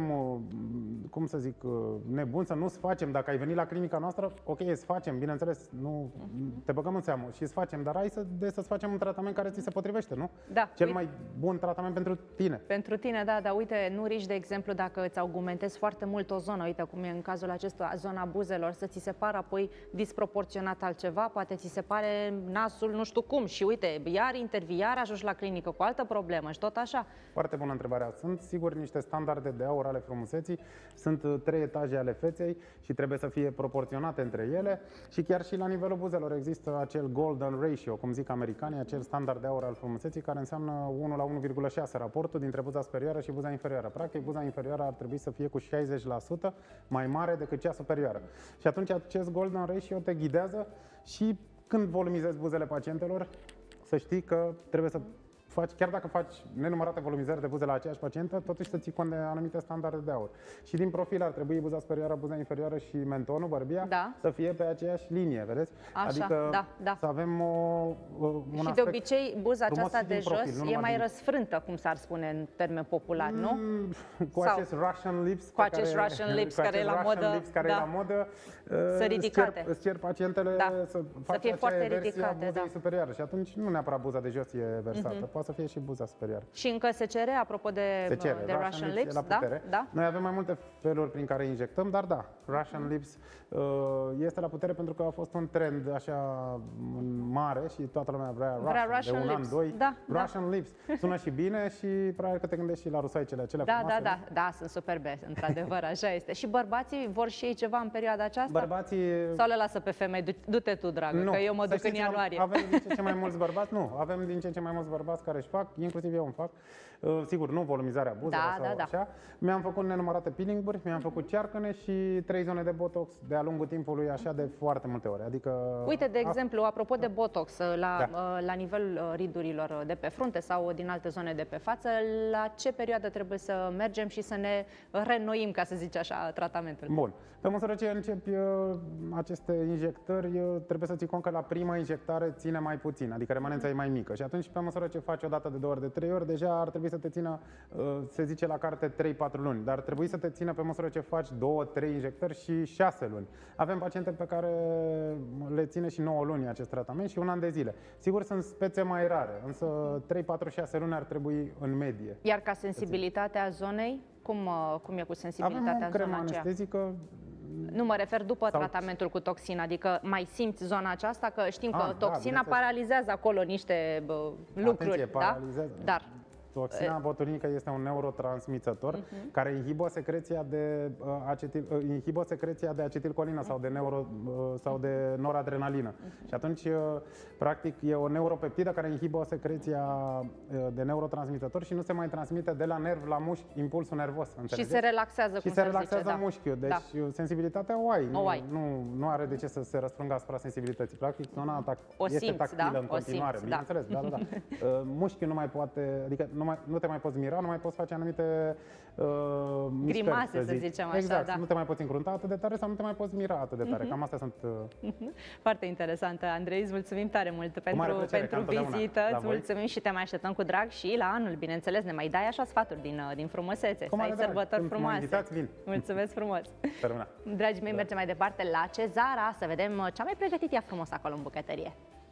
[SPEAKER 3] cum să zic, nebuni să nu-ți facem. Dacă ai venit la clinica noastră, ok, îți facem, bineînțeles, nu te băgăm în seamă și îți facem, dar hai să, de, să-ți facem un tratament care ți se potrivește, nu?
[SPEAKER 1] Da.
[SPEAKER 3] Cel
[SPEAKER 1] uite,
[SPEAKER 3] mai bun tratament pentru tine.
[SPEAKER 1] Pentru tine, da, dar uite, nu riști, de exemplu, dacă îți augmentezi foarte mult o zonă, uite cum e în cazul acesta, zona buzelor, să ți se pară apoi disproporționat altceva, poate ți se pare nasul nu știu cum și uite, iar intervii, iar ajungi la clinică cu altă problemă și tot așa.
[SPEAKER 3] Foarte bună întrebarea. Sunt sigur niște standarde de aur ale frumuseții, sunt trei etaje ale feței și trebuie să fie proporționate între ele și chiar și la nivelul buzelor există acel golden ratio, cum zic americanii, acel standard de aur al frumuseții care înseamnă unu la unu virgulă șase raportul dintre buza superioară și buza inferioară. Practic, buza inferioară ar trebui să fie cu șaizeci la sută mai mare decât cea superioară. Și atunci acest golden ratio te ghidează și când volumizezi buzele pacientelor, să știi că trebuie să faci, chiar dacă faci nenumărate volumizări de buze la aceeași pacientă, totuși să ții cont de anumite standarde de aur. Și din profil ar trebui buza superioară, buza inferioară și mentonul, bărbia,
[SPEAKER 1] da.
[SPEAKER 3] să fie pe aceeași linie, vedeți?
[SPEAKER 1] Așa,
[SPEAKER 3] adică
[SPEAKER 1] da, da.
[SPEAKER 3] să avem o, un
[SPEAKER 1] și
[SPEAKER 3] aspect
[SPEAKER 1] de obicei buza aceasta de
[SPEAKER 3] profil,
[SPEAKER 1] jos e mai din... răsfrântă, cum s-ar spune în termen popular, nu?
[SPEAKER 3] Mm, cu Sau acest Russian lips,
[SPEAKER 1] cu acest care, Russian lips care e la modă,
[SPEAKER 3] lips care
[SPEAKER 1] da.
[SPEAKER 3] e la modă,
[SPEAKER 1] să ridicate.
[SPEAKER 3] Îți cer, îți cer pacientele
[SPEAKER 1] da.
[SPEAKER 3] să
[SPEAKER 1] să fie foarte
[SPEAKER 3] versiunea
[SPEAKER 1] ridicate,
[SPEAKER 3] buzei
[SPEAKER 1] da.
[SPEAKER 3] superioare și atunci nu neapărat buza de jos e versată. Uh-huh. poate să fie și buza superioară.
[SPEAKER 1] Și încă se cere, apropo de,
[SPEAKER 3] se cere.
[SPEAKER 1] de Russian, Russian Lips,
[SPEAKER 3] la putere.
[SPEAKER 1] Da? Da?
[SPEAKER 3] Noi avem mai multe feluri prin care injectăm, dar da, Russian mm-hmm. Lips uh, este la putere pentru că a fost un trend așa mare și toată lumea vrea Russian,
[SPEAKER 1] vrea Russian
[SPEAKER 3] de un
[SPEAKER 1] Lips.
[SPEAKER 3] an, doi.
[SPEAKER 1] Da,
[SPEAKER 3] Russian
[SPEAKER 1] da.
[SPEAKER 3] Lips. Sună și bine și probabil că te gândești și la rusoaicele acelea
[SPEAKER 1] da,
[SPEAKER 3] frumoase.
[SPEAKER 1] Da, da, da, sunt superbe, într-adevăr, așa este. Și bărbații vor și ei ceva în perioada aceasta?
[SPEAKER 3] Bărbații...
[SPEAKER 1] Sau le lasă pe femei? Du-te tu, dragă,
[SPEAKER 3] nu.
[SPEAKER 1] că eu mă
[SPEAKER 3] Să
[SPEAKER 1] duc în ianuarie.
[SPEAKER 3] Avem din ce în ce mai mulți bărbați, nu, avem din ce în ce mai mulți bărbați care își fac, inclusiv eu îmi fac. Uh, sigur, nu volumizarea buzelor
[SPEAKER 1] da,
[SPEAKER 3] sau
[SPEAKER 1] da, da.
[SPEAKER 3] așa. Mi-am făcut nenumărate peeling-uri, mi-am făcut cearcăne și trei zone de botox de-a lungul timpului, așa de foarte multe ori. Adică...
[SPEAKER 1] Uite, de exemplu, apropo de botox, la,
[SPEAKER 3] da.
[SPEAKER 1] la nivelul ridurilor de pe frunte sau din alte zone de pe față, la ce perioadă trebuie să mergem și să ne reînnoim, ca să zici așa, tratamentul?
[SPEAKER 3] Bun. Pe măsură ce începi uh, aceste injectări, uh, trebuie să ții cont că la prima injectare ține mai puțin, adică remanența mm. e mai mică. Și atunci, pe măsură ce faci o dată de două ori, de trei ori, deja ar trebui să te țină, uh, se zice la carte, trei patru luni. Dar ar trebui să te țină pe măsură ce faci două trei injectări și șase luni. Avem paciente pe care le ține și nouă luni acest tratament și un an de zile. Sigur, sunt spețe mai rare, însă trei patru șase luni ar trebui în medie.
[SPEAKER 1] Iar ca sensibilitatea zonei, cum, cum e cu sensibilitatea
[SPEAKER 3] Avem o
[SPEAKER 1] în
[SPEAKER 3] cremă
[SPEAKER 1] zona aceea?
[SPEAKER 3] anestezică.
[SPEAKER 1] Nu, mă refer după
[SPEAKER 3] sau...
[SPEAKER 1] tratamentul cu toxină, adică mai simți zona aceasta, că știm că
[SPEAKER 3] ah,
[SPEAKER 1] toxina
[SPEAKER 3] da,
[SPEAKER 1] paralizează acolo niște bă, lucruri,
[SPEAKER 3] Atenție,
[SPEAKER 1] da?
[SPEAKER 3] paralizează.
[SPEAKER 1] Dar
[SPEAKER 3] toxina botulinică este un neurotransmițător uh-huh. care inhibă secreția de uh, acetil, uh, inhibă secreția de acetilcolină uh-huh. sau de neuro uh, sau de noradrenalină. Uh-huh. Și atunci uh, practic e o neuropeptidă care inhibă secreția uh, de neurotransmițător și nu se mai transmite de la nerv la mușchi impulsul nervos, înțelegeți?
[SPEAKER 1] Și se relaxează,
[SPEAKER 3] și
[SPEAKER 1] cum
[SPEAKER 3] se relaxează
[SPEAKER 1] zice,
[SPEAKER 3] mușchiul. Deci
[SPEAKER 1] da.
[SPEAKER 3] sensibilitatea o ai.
[SPEAKER 1] O
[SPEAKER 3] nu,
[SPEAKER 1] ai.
[SPEAKER 3] Nu, nu are de ce să se răsfrângă asupra sensibilității. Practic zona tac-
[SPEAKER 1] o
[SPEAKER 3] este
[SPEAKER 1] simți,
[SPEAKER 3] tactilă
[SPEAKER 1] da?
[SPEAKER 3] în continuare,
[SPEAKER 1] simți,
[SPEAKER 3] bineînțeles.
[SPEAKER 1] Da.
[SPEAKER 3] Da, da, da. Uh, mușchiul nu mai poate, adică nu, mai, nu te mai poți mira, nu mai poți face anumite uh,
[SPEAKER 1] grimase,
[SPEAKER 3] mișcări, să,
[SPEAKER 1] să zicem așa,
[SPEAKER 3] exact,
[SPEAKER 1] da.
[SPEAKER 3] Nu te mai poți încrunta atât de tare sau nu te mai poți mira atât de tare. Uh-huh. Cam astea sunt... Uh...
[SPEAKER 1] Foarte interesantă, Andrei, îți mulțumim tare mult pentru,
[SPEAKER 3] plăcere,
[SPEAKER 1] pentru vizită, îți mulțumim și te mai așteptăm cu drag și la anul, bineînțeles, ne mai dai așa sfaturi din, din frumusețe, să ai sărbători frumoase.
[SPEAKER 3] Invitați, vin.
[SPEAKER 1] Mulțumesc frumos!
[SPEAKER 3] Sărmâna.
[SPEAKER 1] Dragii mei, da. mergem mai departe la Cezara, să vedem ce a mai pregătit ea frumos acolo în bucătărie.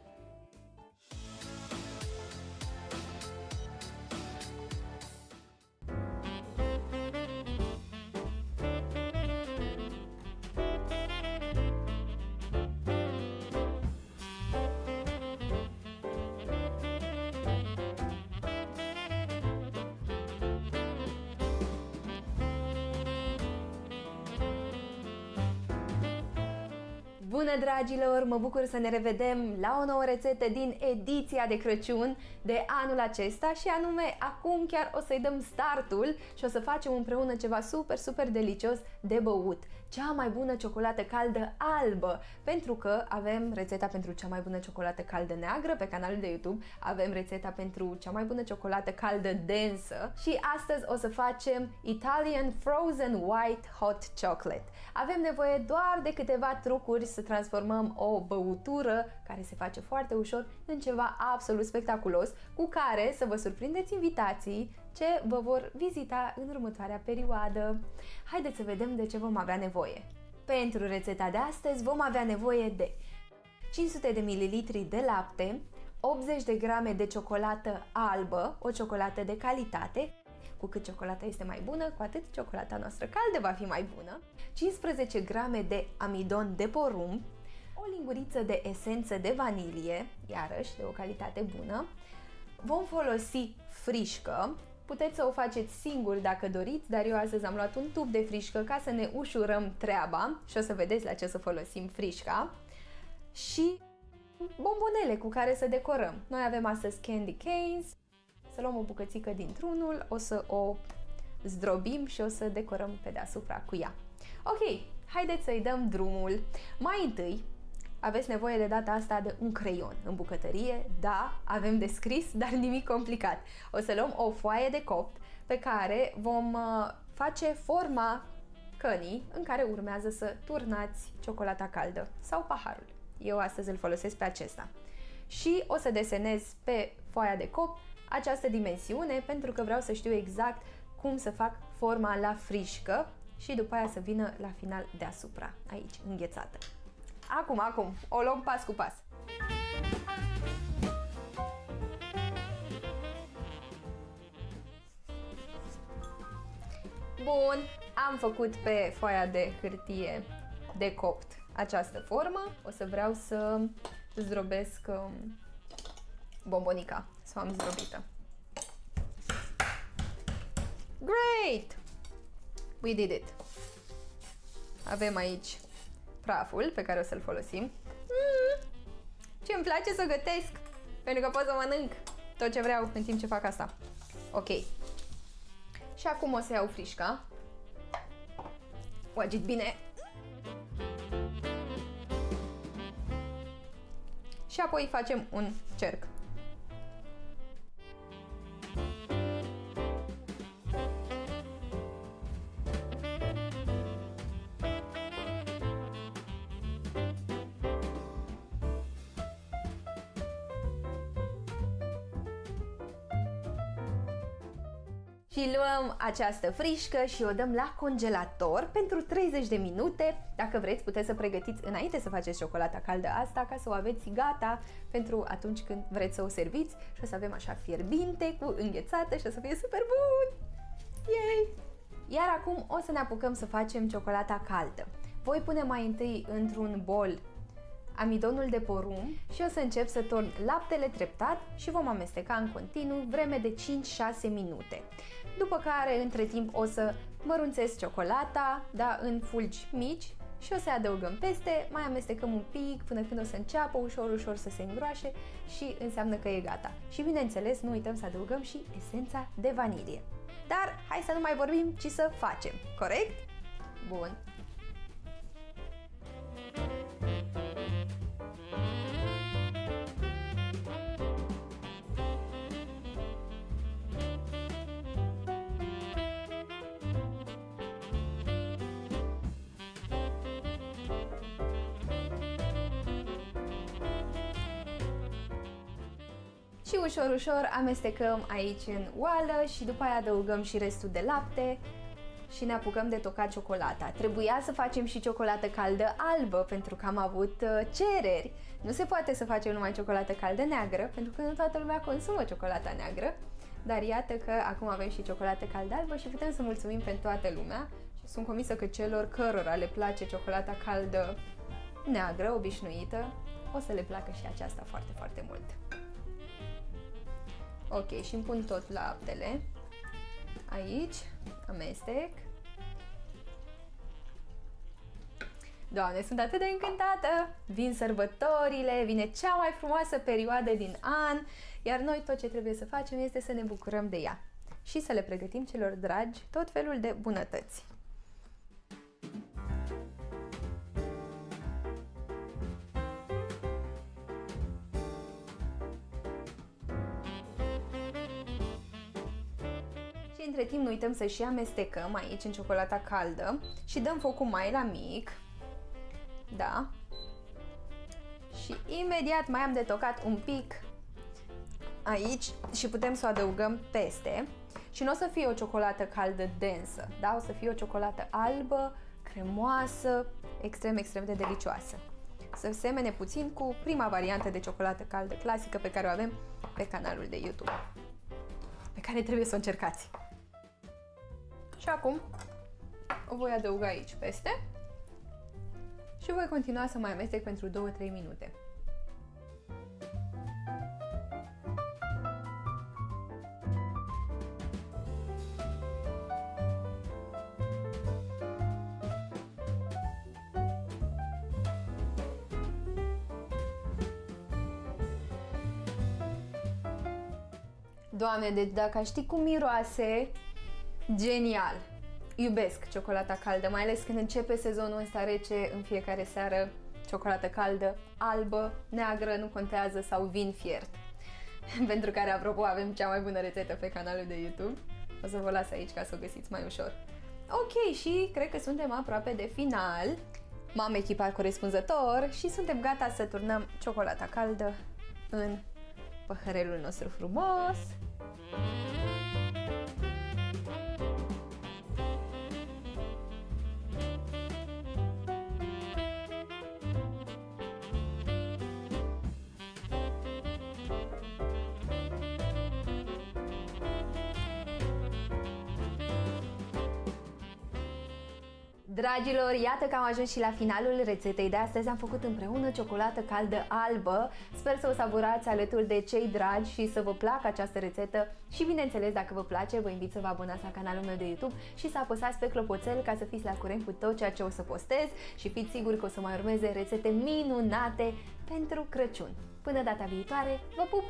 [SPEAKER 4] Bună, dragilor! Mă bucur să ne revedem la o nouă rețetă din ediția de Crăciun de anul acesta și anume acum chiar o să-i dăm startul și o să facem împreună ceva super, super delicios de băut. Cea mai bună ciocolată caldă albă, pentru că avem rețeta pentru cea mai bună ciocolată caldă neagră pe canalul de YouTube, avem rețeta pentru cea mai bună ciocolată caldă densă și astăzi o să facem Italian Frozen White Hot Chocolate. Avem nevoie doar de câteva trucuri să transformăm o băutură care se face foarte ușor în ceva absolut spectaculos, cu care să vă surprindeți invitații ce vă vor vizita în următoarea perioadă. Haideți să vedem de ce vom avea nevoie. Pentru rețeta de astăzi vom avea nevoie de cinci sute de mililitri de lapte, optzeci de grame de ciocolată albă, o ciocolată de calitate. Cu cât ciocolata este mai bună, cu atât ciocolata noastră caldă va fi mai bună, cincisprezece grame de amidon de porumb, o linguriță de esență de vanilie, iarăși de o calitate bună. Vom folosi frișcă, puteți să o faceți singuri dacă doriți, dar eu astăzi am luat un tub de frișcă ca să ne ușurăm treaba și o să vedeți la ce să folosim frișca. Și bombonele cu care să decorăm. Noi avem astăzi candy canes. Să luăm o bucățică dintr-unul, o să o zdrobim și o să decorăm pe deasupra cu ea. Ok, haideți să-i dăm drumul. Mai întâi, aveți nevoie de data asta de un creion în bucătărie. Da, avem de scris, dar nimic complicat. O să luăm o foaie de copt pe care vom face forma cănii în care urmează să turnați ciocolata caldă sau paharul. Eu astăzi îl folosesc pe acesta. Și o să desenez pe foaia de copt această dimensiune pentru că vreau să știu exact cum să fac forma la frișcă și după aia să vină la final deasupra, aici, înghețată. Acum, acum, o luăm pas cu pas. Bun, am făcut pe foaia de hârtie de copt această formă. O să vreau să zdrobesc um, bombonica, să o am zdrobită. Great! We did it! Avem aici praful pe care o să-l folosim. Mm, ce îmi place să gătesc, pentru că pot să mănânc tot ce vreau în timp ce fac asta. Ok. Și acum o să iau frișca. O agit bine. Și apoi facem un cerc. Și luăm această frișcă și o dăm la congelator pentru treizeci de minute. Dacă vreți, puteți să pregătiți înainte să faceți ciocolata caldă asta, ca să o aveți gata pentru atunci când vreți să o serviți. Și o să avem așa fierbinte, cu înghețată și o să fie super bun! Yay! Iar acum o să ne apucăm să facem ciocolata caldă. Voi pune mai întâi într-un bol amidonul de porumb și o să încep să torn laptele treptat și vom amesteca în continuu vreme de cinci șase minute. După care, între timp, o să mărunțesc ciocolata, da, în fulgi mici și o să adăugăm peste, mai amestecăm un pic până când o să înceapă ușor, ușor să se îngroașe și înseamnă că e gata. Și bineînțeles, nu uităm să adăugăm și esența de vanilie. Dar hai să nu mai vorbim, ci să facem, corect? Bun. Și ușor, ușor amestecăm aici în oală și după aia adăugăm și restul de lapte și ne apucăm de tocat ciocolata. Trebuia să facem și ciocolată caldă albă pentru că am avut cereri. Nu se poate să facem numai ciocolată caldă neagră pentru că nu toată lumea consumă ciocolata neagră. Dar iată că acum avem și ciocolată caldă albă și putem să mulțumim pentru toată lumea. Și sunt convinsă că celor cărora le place ciocolata caldă neagră, obișnuită, o să le placă și aceasta foarte, foarte mult. Ok, și îmi pun tot laptele aici, amestec. Doamne, sunt atât de încântată! Vin sărbătorile, vine cea mai frumoasă perioadă din an, iar noi tot ce trebuie să facem este să ne bucurăm de ea și să le pregătim celor dragi tot felul de bunătăți. Între timp nu uităm să și amestecăm aici în ciocolata caldă și dăm focul mai la mic. Da. Și imediat mai am de tocat un pic aici și putem să o adăugăm peste. Și nu o să fie o ciocolată caldă densă, da? O să fie o ciocolată albă, cremoasă, extrem, extrem de delicioasă. Să semene puțin cu prima variantă de ciocolată caldă clasică pe care o avem pe canalul de YouTube, pe care trebuie să o încercați. Și acum o voi adăuga aici peste și voi continua să mai amestec pentru două trei minute. Doamne, deci dacă știi cum miroase, genial! Iubesc ciocolata caldă, mai ales când începe sezonul ăsta rece, în fiecare seară ciocolată caldă, albă, neagră, nu contează, sau vin fiert. Pentru care, apropo, avem cea mai bună rețetă pe canalul de YouTube. O să vă las aici ca să o găsiți mai ușor. Ok, și cred că suntem aproape de final. M-am echipat corespunzător și suntem gata să turnăm ciocolata caldă în păhărelul nostru frumos. Dragilor, iată că am ajuns și la finalul rețetei de astăzi. Am făcut împreună ciocolată caldă albă. Sper să o savurați alături de cei dragi și să vă placă această rețetă. Și bineînțeles, dacă vă place, vă invit să vă abonați la canalul meu de YouTube și să apăsați pe clopoțel ca să fiți la curent cu tot ceea ce o să postez. Și fiți siguri că o să mai urmeze rețete minunate pentru Crăciun. Până data viitoare, vă pup!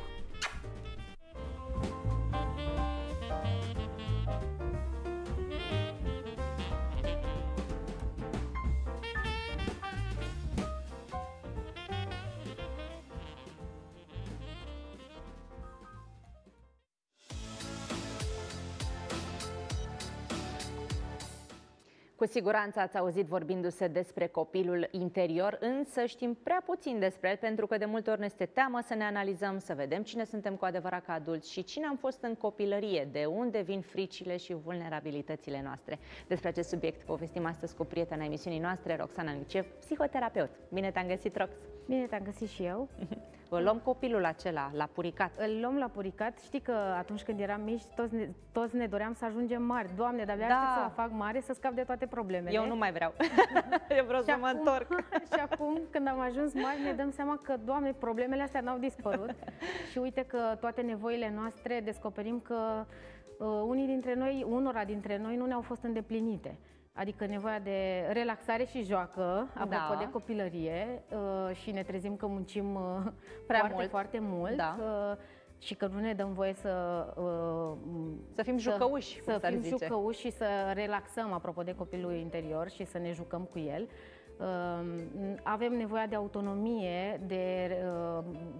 [SPEAKER 1] Cu siguranță ați auzit vorbindu-se despre copilul interior, însă știm prea puțin despre el, pentru că de multe ori ne este teamă să ne analizăm, să vedem cine suntem cu adevărat ca adulți și cine am fost în copilărie, de unde vin fricile și vulnerabilitățile noastre. Despre acest subiect povestim astăzi cu prietena emisiunii noastre, Roxana Nicev, psihoterapeut. Bine te-am găsit, Rox!
[SPEAKER 5] Bine te-am găsit și eu.
[SPEAKER 1] Îl luăm copilul acela la puricat.
[SPEAKER 5] Îl luăm la puricat. Știi că atunci când eram mici, toți ne, toți ne doream să ajungem mari. Doamne, de-abia
[SPEAKER 1] Da.
[SPEAKER 5] aștept să o fac mare, să scap de toate problemele.
[SPEAKER 1] Eu nu mai vreau. Eu vreau
[SPEAKER 5] Și
[SPEAKER 1] să mă
[SPEAKER 5] acum-
[SPEAKER 1] întorc.
[SPEAKER 5] Și acum, când am ajuns mari, ne dăm seama că, Doamne, problemele astea n-au dispărut. Și uite că toate nevoile noastre, descoperim că uh, unii dintre noi, unora dintre noi, nu ne-au fost îndeplinite. Adică nevoia de relaxare și joacă, apropo
[SPEAKER 1] Da.
[SPEAKER 5] de copilărie, uh, și ne trezim că muncim uh,
[SPEAKER 1] Prea
[SPEAKER 5] foarte,
[SPEAKER 1] mult.
[SPEAKER 5] foarte mult.
[SPEAKER 1] Da.
[SPEAKER 5] uh, și că nu ne dăm voie să... uh,
[SPEAKER 1] Să fim jucăuși, cum
[SPEAKER 5] să
[SPEAKER 1] s-ar
[SPEAKER 5] fim
[SPEAKER 1] zice.
[SPEAKER 5] jucăuși și să relaxăm, apropo de copilul interior, și să ne jucăm cu el. Uh, avem nevoia de autonomie, de uh,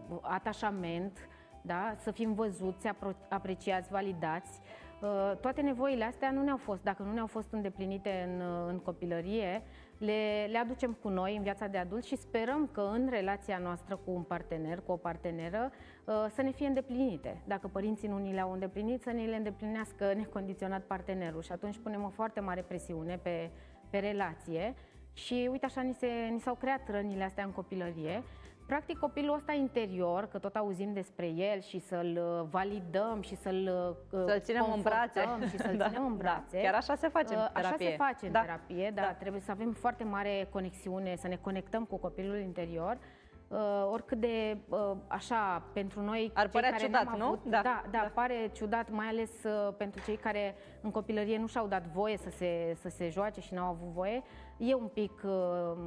[SPEAKER 5] atașament, da? Să fim văzuți, apro- apreciați, validați. Uh, toate nevoile astea nu ne-au fost, dacă nu ne-au fost îndeplinite în, uh, în copilărie, le, le aducem cu noi în viața de adult și sperăm că în relația noastră cu un partener, cu o parteneră, uh, să ne fie îndeplinite. Dacă părinții nu ni le-au îndeplinit, să ne le îndeplinească necondiționat partenerul și atunci punem o foarte mare presiune pe, pe relație și uite așa ni, se, ni s-au creat rănile astea în copilărie. Practic copilul ăsta interior, că tot auzim despre el și să-l uh, validăm și să-l uh,
[SPEAKER 1] Să-l ținem în brațe.
[SPEAKER 5] confortăm și să-l
[SPEAKER 1] Da,
[SPEAKER 5] ținem în
[SPEAKER 1] da.
[SPEAKER 5] brațe.
[SPEAKER 1] Chiar așa se face în
[SPEAKER 5] Uh,
[SPEAKER 1] terapie.
[SPEAKER 5] Așa se face în
[SPEAKER 1] Da.
[SPEAKER 5] terapie, da,
[SPEAKER 1] Da.
[SPEAKER 5] trebuie să avem foarte mare conexiune, să ne conectăm cu copilul interior. Uh, oricât de, uh, așa, pentru noi,
[SPEAKER 1] Ar
[SPEAKER 5] cei
[SPEAKER 1] părea
[SPEAKER 5] care
[SPEAKER 1] ciudat,
[SPEAKER 5] n-am
[SPEAKER 1] nu?
[SPEAKER 5] avut,
[SPEAKER 1] Da.
[SPEAKER 5] da, da,
[SPEAKER 1] Da.
[SPEAKER 5] pare ciudat, mai ales uh, pentru cei care în copilărie nu și-au dat voie să se, să se joace și n-au avut voie. E un pic uh,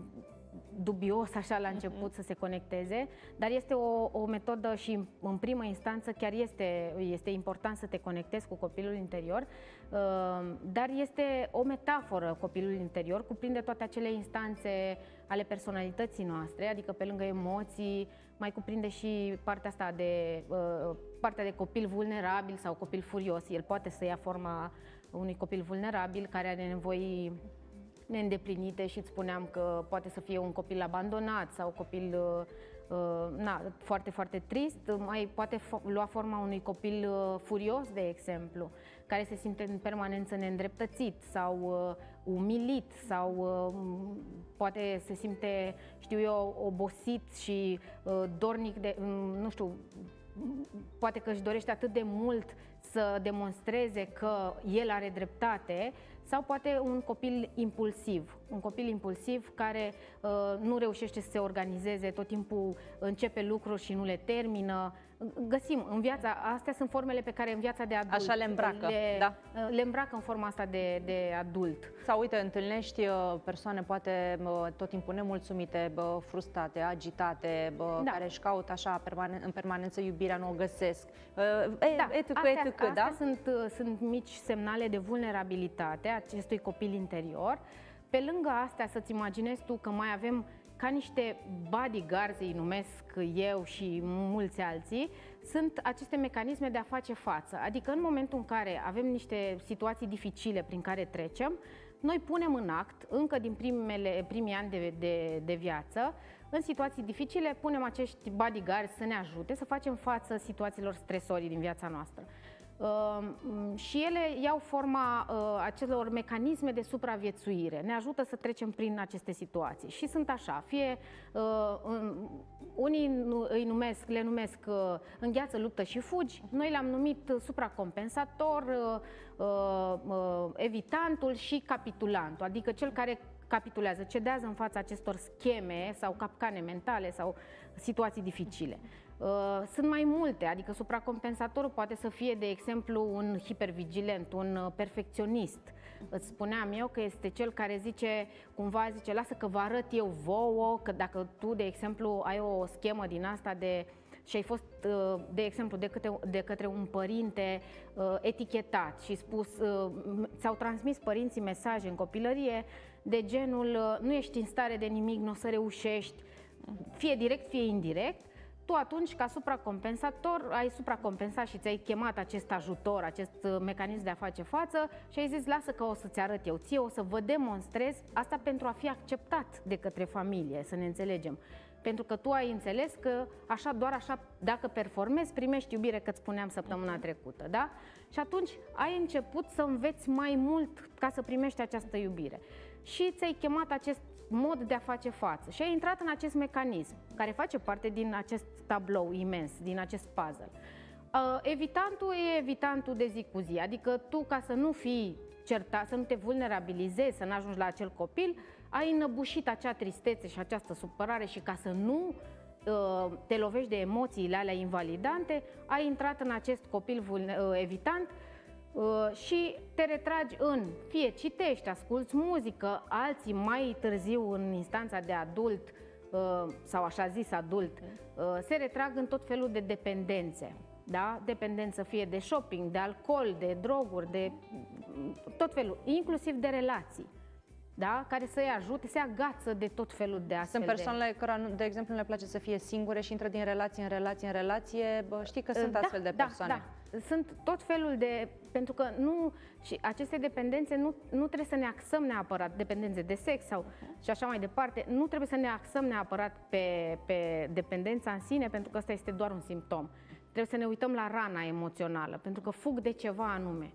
[SPEAKER 5] dubios așa la început uh-huh. să se conecteze, dar este o, o metodă și în, în primă instanță chiar este, este important să te conectezi cu copilul interior, uh, dar este o metaforă copilul interior, cuprinde toate acele instanțe ale personalității noastre, adică pe lângă emoții mai cuprinde și partea asta de uh, partea de copil vulnerabil sau copil furios. El poate să ia forma unui copil vulnerabil care are nevoi neîndeplinite și îți spuneam că poate să fie un copil abandonat sau copil uh, uh, na, foarte, foarte trist, mai poate lua forma unui copil uh, furios, de exemplu, care se simte în permanență neîndreptățit sau uh, umilit sau uh, poate se simte, știu eu, obosit și uh, dornic de, um, nu știu, poate că își dorește atât de mult să demonstreze că el are dreptate, sau poate un copil impulsiv, un copil impulsiv care uh, nu reușește să se organizeze, tot timpul începe lucruri și nu le termină. Găsim în viața, astea sunt formele pe care în viața de adult
[SPEAKER 1] Așa le îmbracă,
[SPEAKER 5] le,
[SPEAKER 1] da.
[SPEAKER 5] le îmbracă în forma asta de, de adult.
[SPEAKER 1] Sau uite, întâlnești uh, persoane poate uh, tot timpul nemulțumite, bă, frustrate, agitate, bă,
[SPEAKER 5] Da.
[SPEAKER 1] care își caută așa permanen în permanență iubirea, nu o găsesc. Uh, e,
[SPEAKER 5] Da,
[SPEAKER 1] etucă,
[SPEAKER 5] astea,
[SPEAKER 1] etucă,
[SPEAKER 5] astea
[SPEAKER 1] da?
[SPEAKER 5] sunt, uh, sunt mici semnale de vulnerabilitate a acestui copil interior. Pe lângă astea, să-ți imaginezi tu că mai avem ca niște bodyguards, îi numesc eu și mulți alții, sunt aceste mecanisme de a face față. Adică în momentul în care avem niște situații dificile prin care trecem, noi punem în act, încă din primele, primii ani de, de, de viață, în situații dificile, punem acești bodyguards să ne ajute să facem față situațiilor stresorii din viața noastră. și ele iau forma acelor mecanisme de supraviețuire. Ne ajută să trecem prin aceste situații. Și sunt așa, fie unii îi numesc, le numesc îngheață, luptă și fugi, noi le-am numit supracompensator, evitantul și capitulantul, adică cel care capitulează, cedează în fața acestor scheme sau capcane mentale sau situații dificile. Sunt mai multe, adică supracompensatorul poate să fie, de exemplu, un hipervigilent, un perfecționist. Îți spuneam eu că este cel care zice, cumva zice, lasă că vă arăt eu vouă, că dacă tu, de exemplu, ai o schemă din asta de și ai fost, de exemplu, de, câte, de către un părinte etichetat și spus, ți-au transmis părinții mesaje în copilărie de genul, nu ești în stare de nimic, nu o să reușești, fie direct, fie indirect, tu atunci, ca supracompensator, ai supracompensat și ți-ai chemat acest ajutor, acest mecanism de a face față și ai zis, lasă că o să-ți arăt eu ție, o să vă demonstrez, asta pentru a fi acceptat de către familie, să ne înțelegem. Pentru că tu ai înțeles că așa, doar așa, dacă performezi, primești iubire, că îți spuneam săptămâna trecută, da? Și atunci ai început să înveți mai mult ca să primești această iubire. Și ți-ai chemat acest mod de a face față și ai intrat în acest mecanism care face parte din acest tablou imens, din acest puzzle. Uh, evitantul e evitantul de zi cu zi, adică tu, ca să nu fii certat, să nu te vulnerabilizezi, să nu ajungi la acel copil, ai înăbușit acea tristețe și această supărare și ca să nu uh, te lovești de emoțiile alea invalidante, ai intrat în acest copil uh, evitant uh, și te retragi în, fie citești, asculți muzică, alții mai târziu în instanța de adult uh, sau așa zis adult, uh, se retrag în tot felul de dependențe. Da? Dependență fie de shopping, de alcool, de droguri, de tot felul, inclusiv de relații. Da? Care să-i ajute, se agață de tot felul de astfel.
[SPEAKER 1] Sunt persoanele de... care, de exemplu, nu le place să fie singure și intră din relație în relație în relație. Bă, știi că sunt
[SPEAKER 5] da,
[SPEAKER 1] astfel de persoane.
[SPEAKER 5] Da, da. Sunt tot felul de... Pentru că nu... Și aceste dependențe nu, nu trebuie să ne axăm neapărat, dependențe de sex sau și așa mai departe, nu trebuie să ne axăm neapărat pe, pe dependența în sine, pentru că ăsta este doar un simptom. Trebuie să ne uităm la rana emoțională, pentru că fug de ceva anume.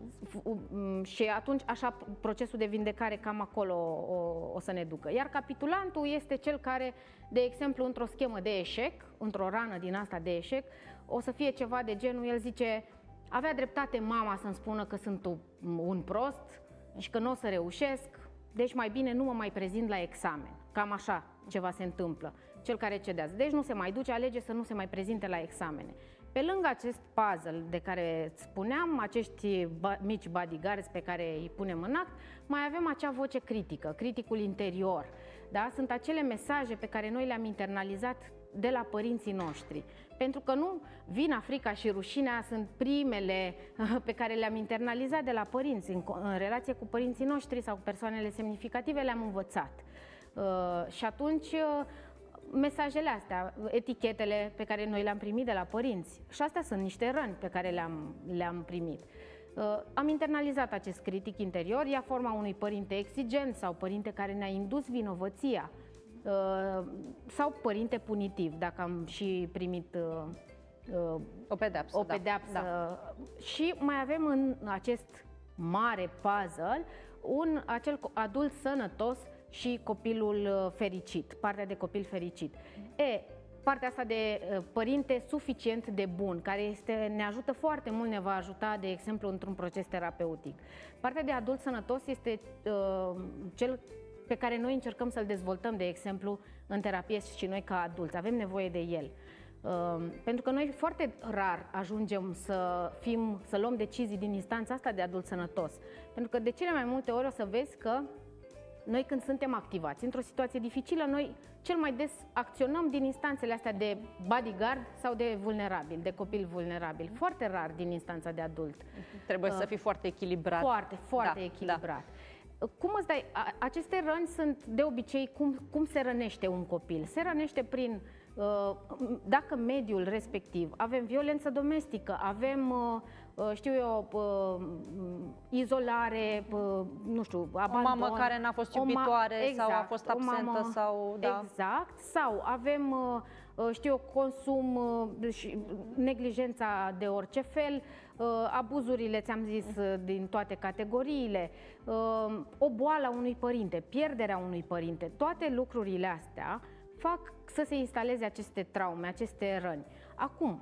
[SPEAKER 5] Și atunci, așa, procesul de vindecare cam acolo o, o să ne ducă. Iar capitulantul este cel care, de exemplu, într-o schemă de eșec, într-o rană din asta de eșec, o să fie ceva de genul, el zice, avea dreptate mama să-mi spună că sunt un prost și că nu o să reușesc, deci mai bine nu mă mai prezint la examen. Cam așa ceva se întâmplă. Cel care cedează. Deci nu se mai duce, alege să nu se mai prezinte la examene. Pe lângă acest puzzle de care spuneam, acești mici bodyguards pe care îi punem în act, mai avem acea voce critică, criticul interior. Da? Sunt acele mesaje pe care noi le-am internalizat de la părinții noștri. Pentru că nu vina, frica și rușinea sunt primele pe care le-am internalizat de la părinți. În, în relație cu părinții noștri sau cu persoanele semnificative le-am învățat. Uh, și atunci... Uh, mesajele astea, etichetele pe care noi le-am primit de la părinți, și astea sunt niște răni pe care le-am le-am primit. Uh, am internalizat acest critic interior, ia forma unui părinte exigent sau părinte care ne-a indus vinovăția uh, sau părinte punitiv, dacă am și primit uh,
[SPEAKER 1] o pedeapsă.
[SPEAKER 5] O pedeapsă. Da. Da. Și mai avem în acest mare puzzle un acel adult sănătos și copilul fericit, partea de copil fericit. E, partea asta de părinte suficient de bun, care este, ne ajută foarte mult, ne va ajuta, de exemplu, într-un proces terapeutic. Partea de adult sănătos este uh, cel pe care noi încercăm să-l dezvoltăm, de exemplu, în terapie și noi ca adulți. Avem nevoie de el. Uh, pentru că noi foarte rar ajungem să fim, să luăm decizii din instanța asta de adult sănătos. Pentru că de cele mai multe ori o să vezi că noi, când suntem activați într-o situație dificilă, noi cel mai des acționăm din instanțele astea de bodyguard sau de vulnerabil, de copil vulnerabil. Foarte rar din instanța de adult.
[SPEAKER 1] Trebuie uh, să fii foarte echilibrat.
[SPEAKER 5] Foarte, foarte
[SPEAKER 1] da,
[SPEAKER 5] echilibrat. Da. Cum îți dai? Aceste răni sunt de obicei cum, cum se rănește un copil. Se rănește prin, dacă mediul respectiv, avem violență domestică, avem, știu eu, izolare, nu știu, abandon.
[SPEAKER 1] O mamă care n-a fost iubitoare
[SPEAKER 5] exact,
[SPEAKER 1] sau a fost absentă.
[SPEAKER 5] Mamă,
[SPEAKER 1] sau, da.
[SPEAKER 5] Exact, sau avem știu eu, consum, și neglijența de orice fel, abuzurile, ți-am zis, din toate categoriile, o boală a unui părinte, pierderea unui părinte, toate lucrurile astea fac să se instaleze aceste traume, aceste răni. Acum,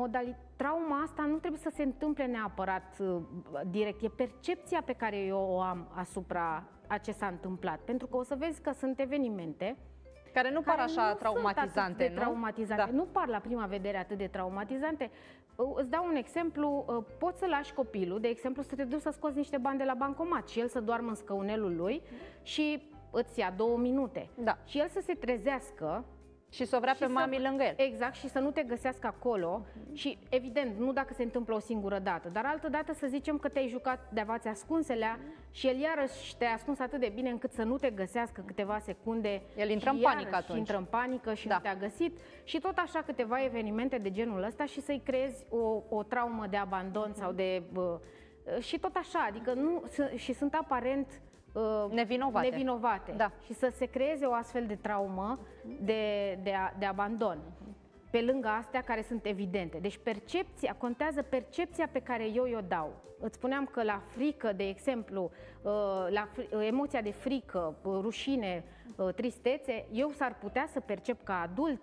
[SPEAKER 5] trauma asta nu trebuie să se întâmple neapărat uh, direct, e percepția pe care eu o am asupra a ce s-a întâmplat. Pentru că o să vezi că sunt evenimente
[SPEAKER 1] care nu par așa traumatizante,
[SPEAKER 5] nu? traumatizante. Da. Nu par la prima vedere atât de traumatizante. Îți dau un exemplu, poți să lași copilul, de exemplu, să te duci să scoți niște bani de la bancomat și el să doarmă în scăunelul lui și îți ia două minute.
[SPEAKER 1] Da.
[SPEAKER 5] Și el să se trezească
[SPEAKER 1] și să o vrea pe mami să, lângă el.
[SPEAKER 5] Exact, și să nu te găsească acolo. Uh-huh. Și evident, nu dacă se întâmplă o singură dată, dar altă dată să zicem că te-ai jucat de avați ascunselea uh-huh. și el iarăși te-a ascuns atât de bine încât să nu te găsească câteva secunde.
[SPEAKER 1] El intră în panică atunci.
[SPEAKER 5] intră în panică și da. nu te-a găsit. Și tot așa câteva evenimente de genul ăsta și să-i creezi o, o traumă de abandon uh-huh. sau de... Bă, și tot așa, adică nu... Și sunt aparent...
[SPEAKER 1] Nevinovate.
[SPEAKER 5] nevinovate. Da. Și să se creeze o astfel de traumă de, de, de abandon. Pe lângă astea care sunt evidente. Deci percepția, contează percepția pe care eu o dau. Îți spuneam că la frică, de exemplu, la emoția de frică, rușine, tristețe, eu s-ar putea să percep ca adult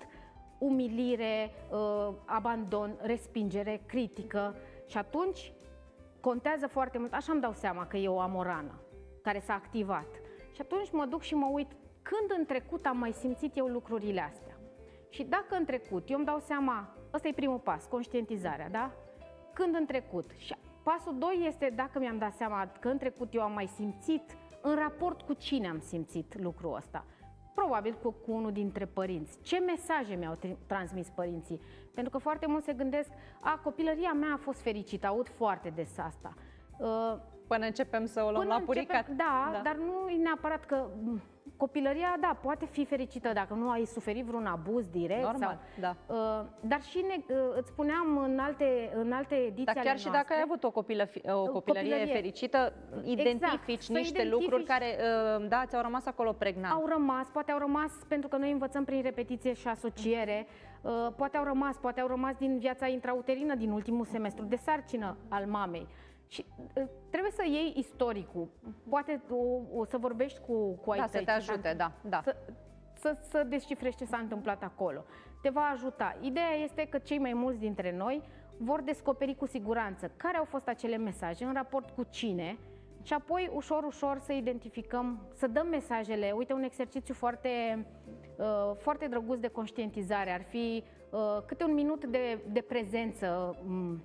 [SPEAKER 5] umilire, abandon, respingere, critică și atunci contează foarte mult. Așa îmi dau seama că eu am o rană care s-a activat. Și atunci mă duc și mă uit când în trecut am mai simțit eu lucrurile astea. Și dacă în trecut, eu îmi dau seama, ăsta e primul pas, conștientizarea, da? Când în trecut. Și pasul doi este dacă mi-am dat seama că în trecut eu am mai simțit, în raport cu cine am simțit lucrul ăsta. Probabil cu, cu unul dintre părinți. Ce mesaje mi-au transmis părinții? Pentru că foarte mulți se gândesc, a, copilăria mea a fost fericită, aud foarte des asta. Uh,
[SPEAKER 1] Până începem să o luăm
[SPEAKER 5] Până
[SPEAKER 1] la puricat.
[SPEAKER 5] Începem, da, da, dar nu e neapărat că copilăria, da, poate fi fericită dacă nu ai suferit vreun abuz direct.
[SPEAKER 1] Normal,
[SPEAKER 5] sau,
[SPEAKER 1] da.
[SPEAKER 5] Uh, dar și, ne, uh, îți spuneam în alte, în alte ediții
[SPEAKER 1] dar chiar
[SPEAKER 5] ale
[SPEAKER 1] și
[SPEAKER 5] noastre,
[SPEAKER 1] dacă ai avut o, copilă, o copilărie, copilărie fericită, identifici exact, niște
[SPEAKER 5] identifici,
[SPEAKER 1] lucruri care, uh, da, ți-au rămas acolo pregnant.
[SPEAKER 5] Au rămas, poate au rămas pentru că noi învățăm prin repetiție și asociere, uh, poate au rămas, poate au rămas din viața intrauterină, din ultimul semestru de sarcină al mamei. Și uh, trebuie să iei istoricul, poate o, o să vorbești cu, cu ai
[SPEAKER 1] da,
[SPEAKER 5] tăi.
[SPEAKER 1] Să te ajute, da, da.
[SPEAKER 5] Să, să, să descifrezi ce s-a întâmplat acolo. Te va ajuta. Ideea este că cei mai mulți dintre noi vor descoperi cu siguranță care au fost acele mesaje, în raport cu cine, și apoi ușor, ușor să identificăm, să dăm mesajele. Uite, un exercițiu foarte, uh, foarte drăguț de conștientizare ar fi uh, câte un minut de, de prezență um,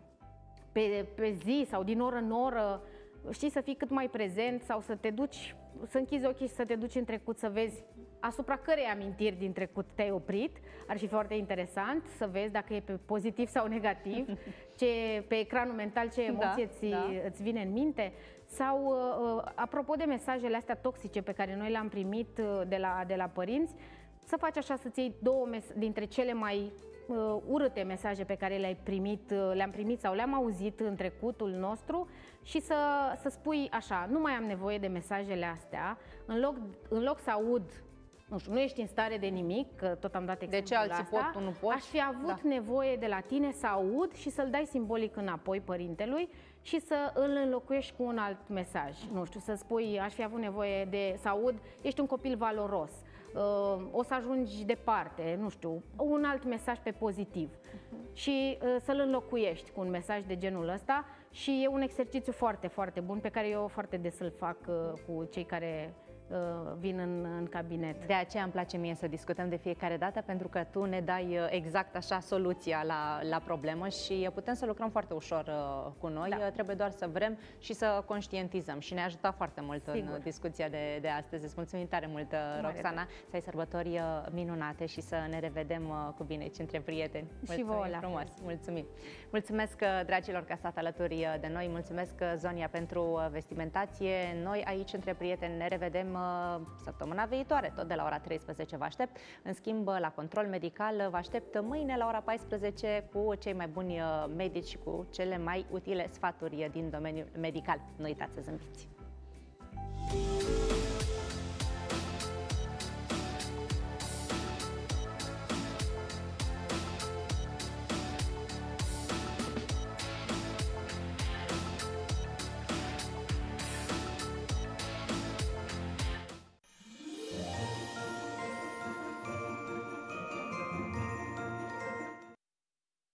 [SPEAKER 5] Pe, pe zi sau din oră în oră, știi, să fii cât mai prezent sau să te duci, să închizi ochii și să te duci în trecut să vezi asupra cărei amintiri din trecut te-ai oprit. Ar fi foarte interesant să vezi dacă e pe pozitiv sau negativ, ce, pe ecranul mental ce emoție
[SPEAKER 1] da,
[SPEAKER 5] ți,
[SPEAKER 1] da.
[SPEAKER 5] îți vine în minte. Sau, uh, apropo de mesajele astea toxice pe care noi le-am primit uh, de, la, de la părinți, să faci așa, să-ți iei două dintre cele mai Uh, urâte mesaje pe care le-ai primit, uh, le-am primit sau le-am auzit în trecutul nostru și să, să spui așa, nu mai am nevoie de mesajele astea, în loc, în loc să aud, nu știu, nu ești în stare de nimic, că tot am dat exemplul
[SPEAKER 1] de ce alții
[SPEAKER 5] asta,
[SPEAKER 1] pot, tu nu poți?
[SPEAKER 5] Aș fi avut da. nevoie de la tine să aud și să-l dai simbolic înapoi părintelui și să îl înlocuiești cu un alt mesaj. Nu știu, să spui, aș fi avut nevoie de să aud, ești un copil valoros, uh, o să ajungi departe, nu știu, un alt mesaj pe pozitiv. Uh-huh. Și uh, să-l înlocuiești cu un mesaj de genul ăsta și e un exercițiu foarte, foarte bun pe care eu foarte des îl fac uh, cu cei care vin în, în cabinet.
[SPEAKER 1] De aceea îmi place mie să discutăm de fiecare dată, pentru că tu ne dai exact așa soluția la, la problemă și putem să lucrăm foarte ușor uh, cu noi. Da. Trebuie doar să vrem și să conștientizăm și ne-a ajutat foarte mult Sigur. în discuția de, de astăzi. Îți mulțumim tare mult, Roxana, să ai sărbători minunate și să ne revedem uh, cu bine aici între prieteni.
[SPEAKER 5] Și vouă la
[SPEAKER 1] frumos. Mulțumim. Mulțumesc, dragilor, că ați stat alături de noi. Mulțumesc, Zonia, pentru vestimentație. Noi aici între prieteni ne revedem săptămâna viitoare, tot de la ora treisprezece vă aștept. În schimb, la Control Medical vă aștept mâine la ora paisprezece cu cei mai buni medici și cu cele mai utile sfaturi din domeniul medical. Nu uitați să zâmbiți!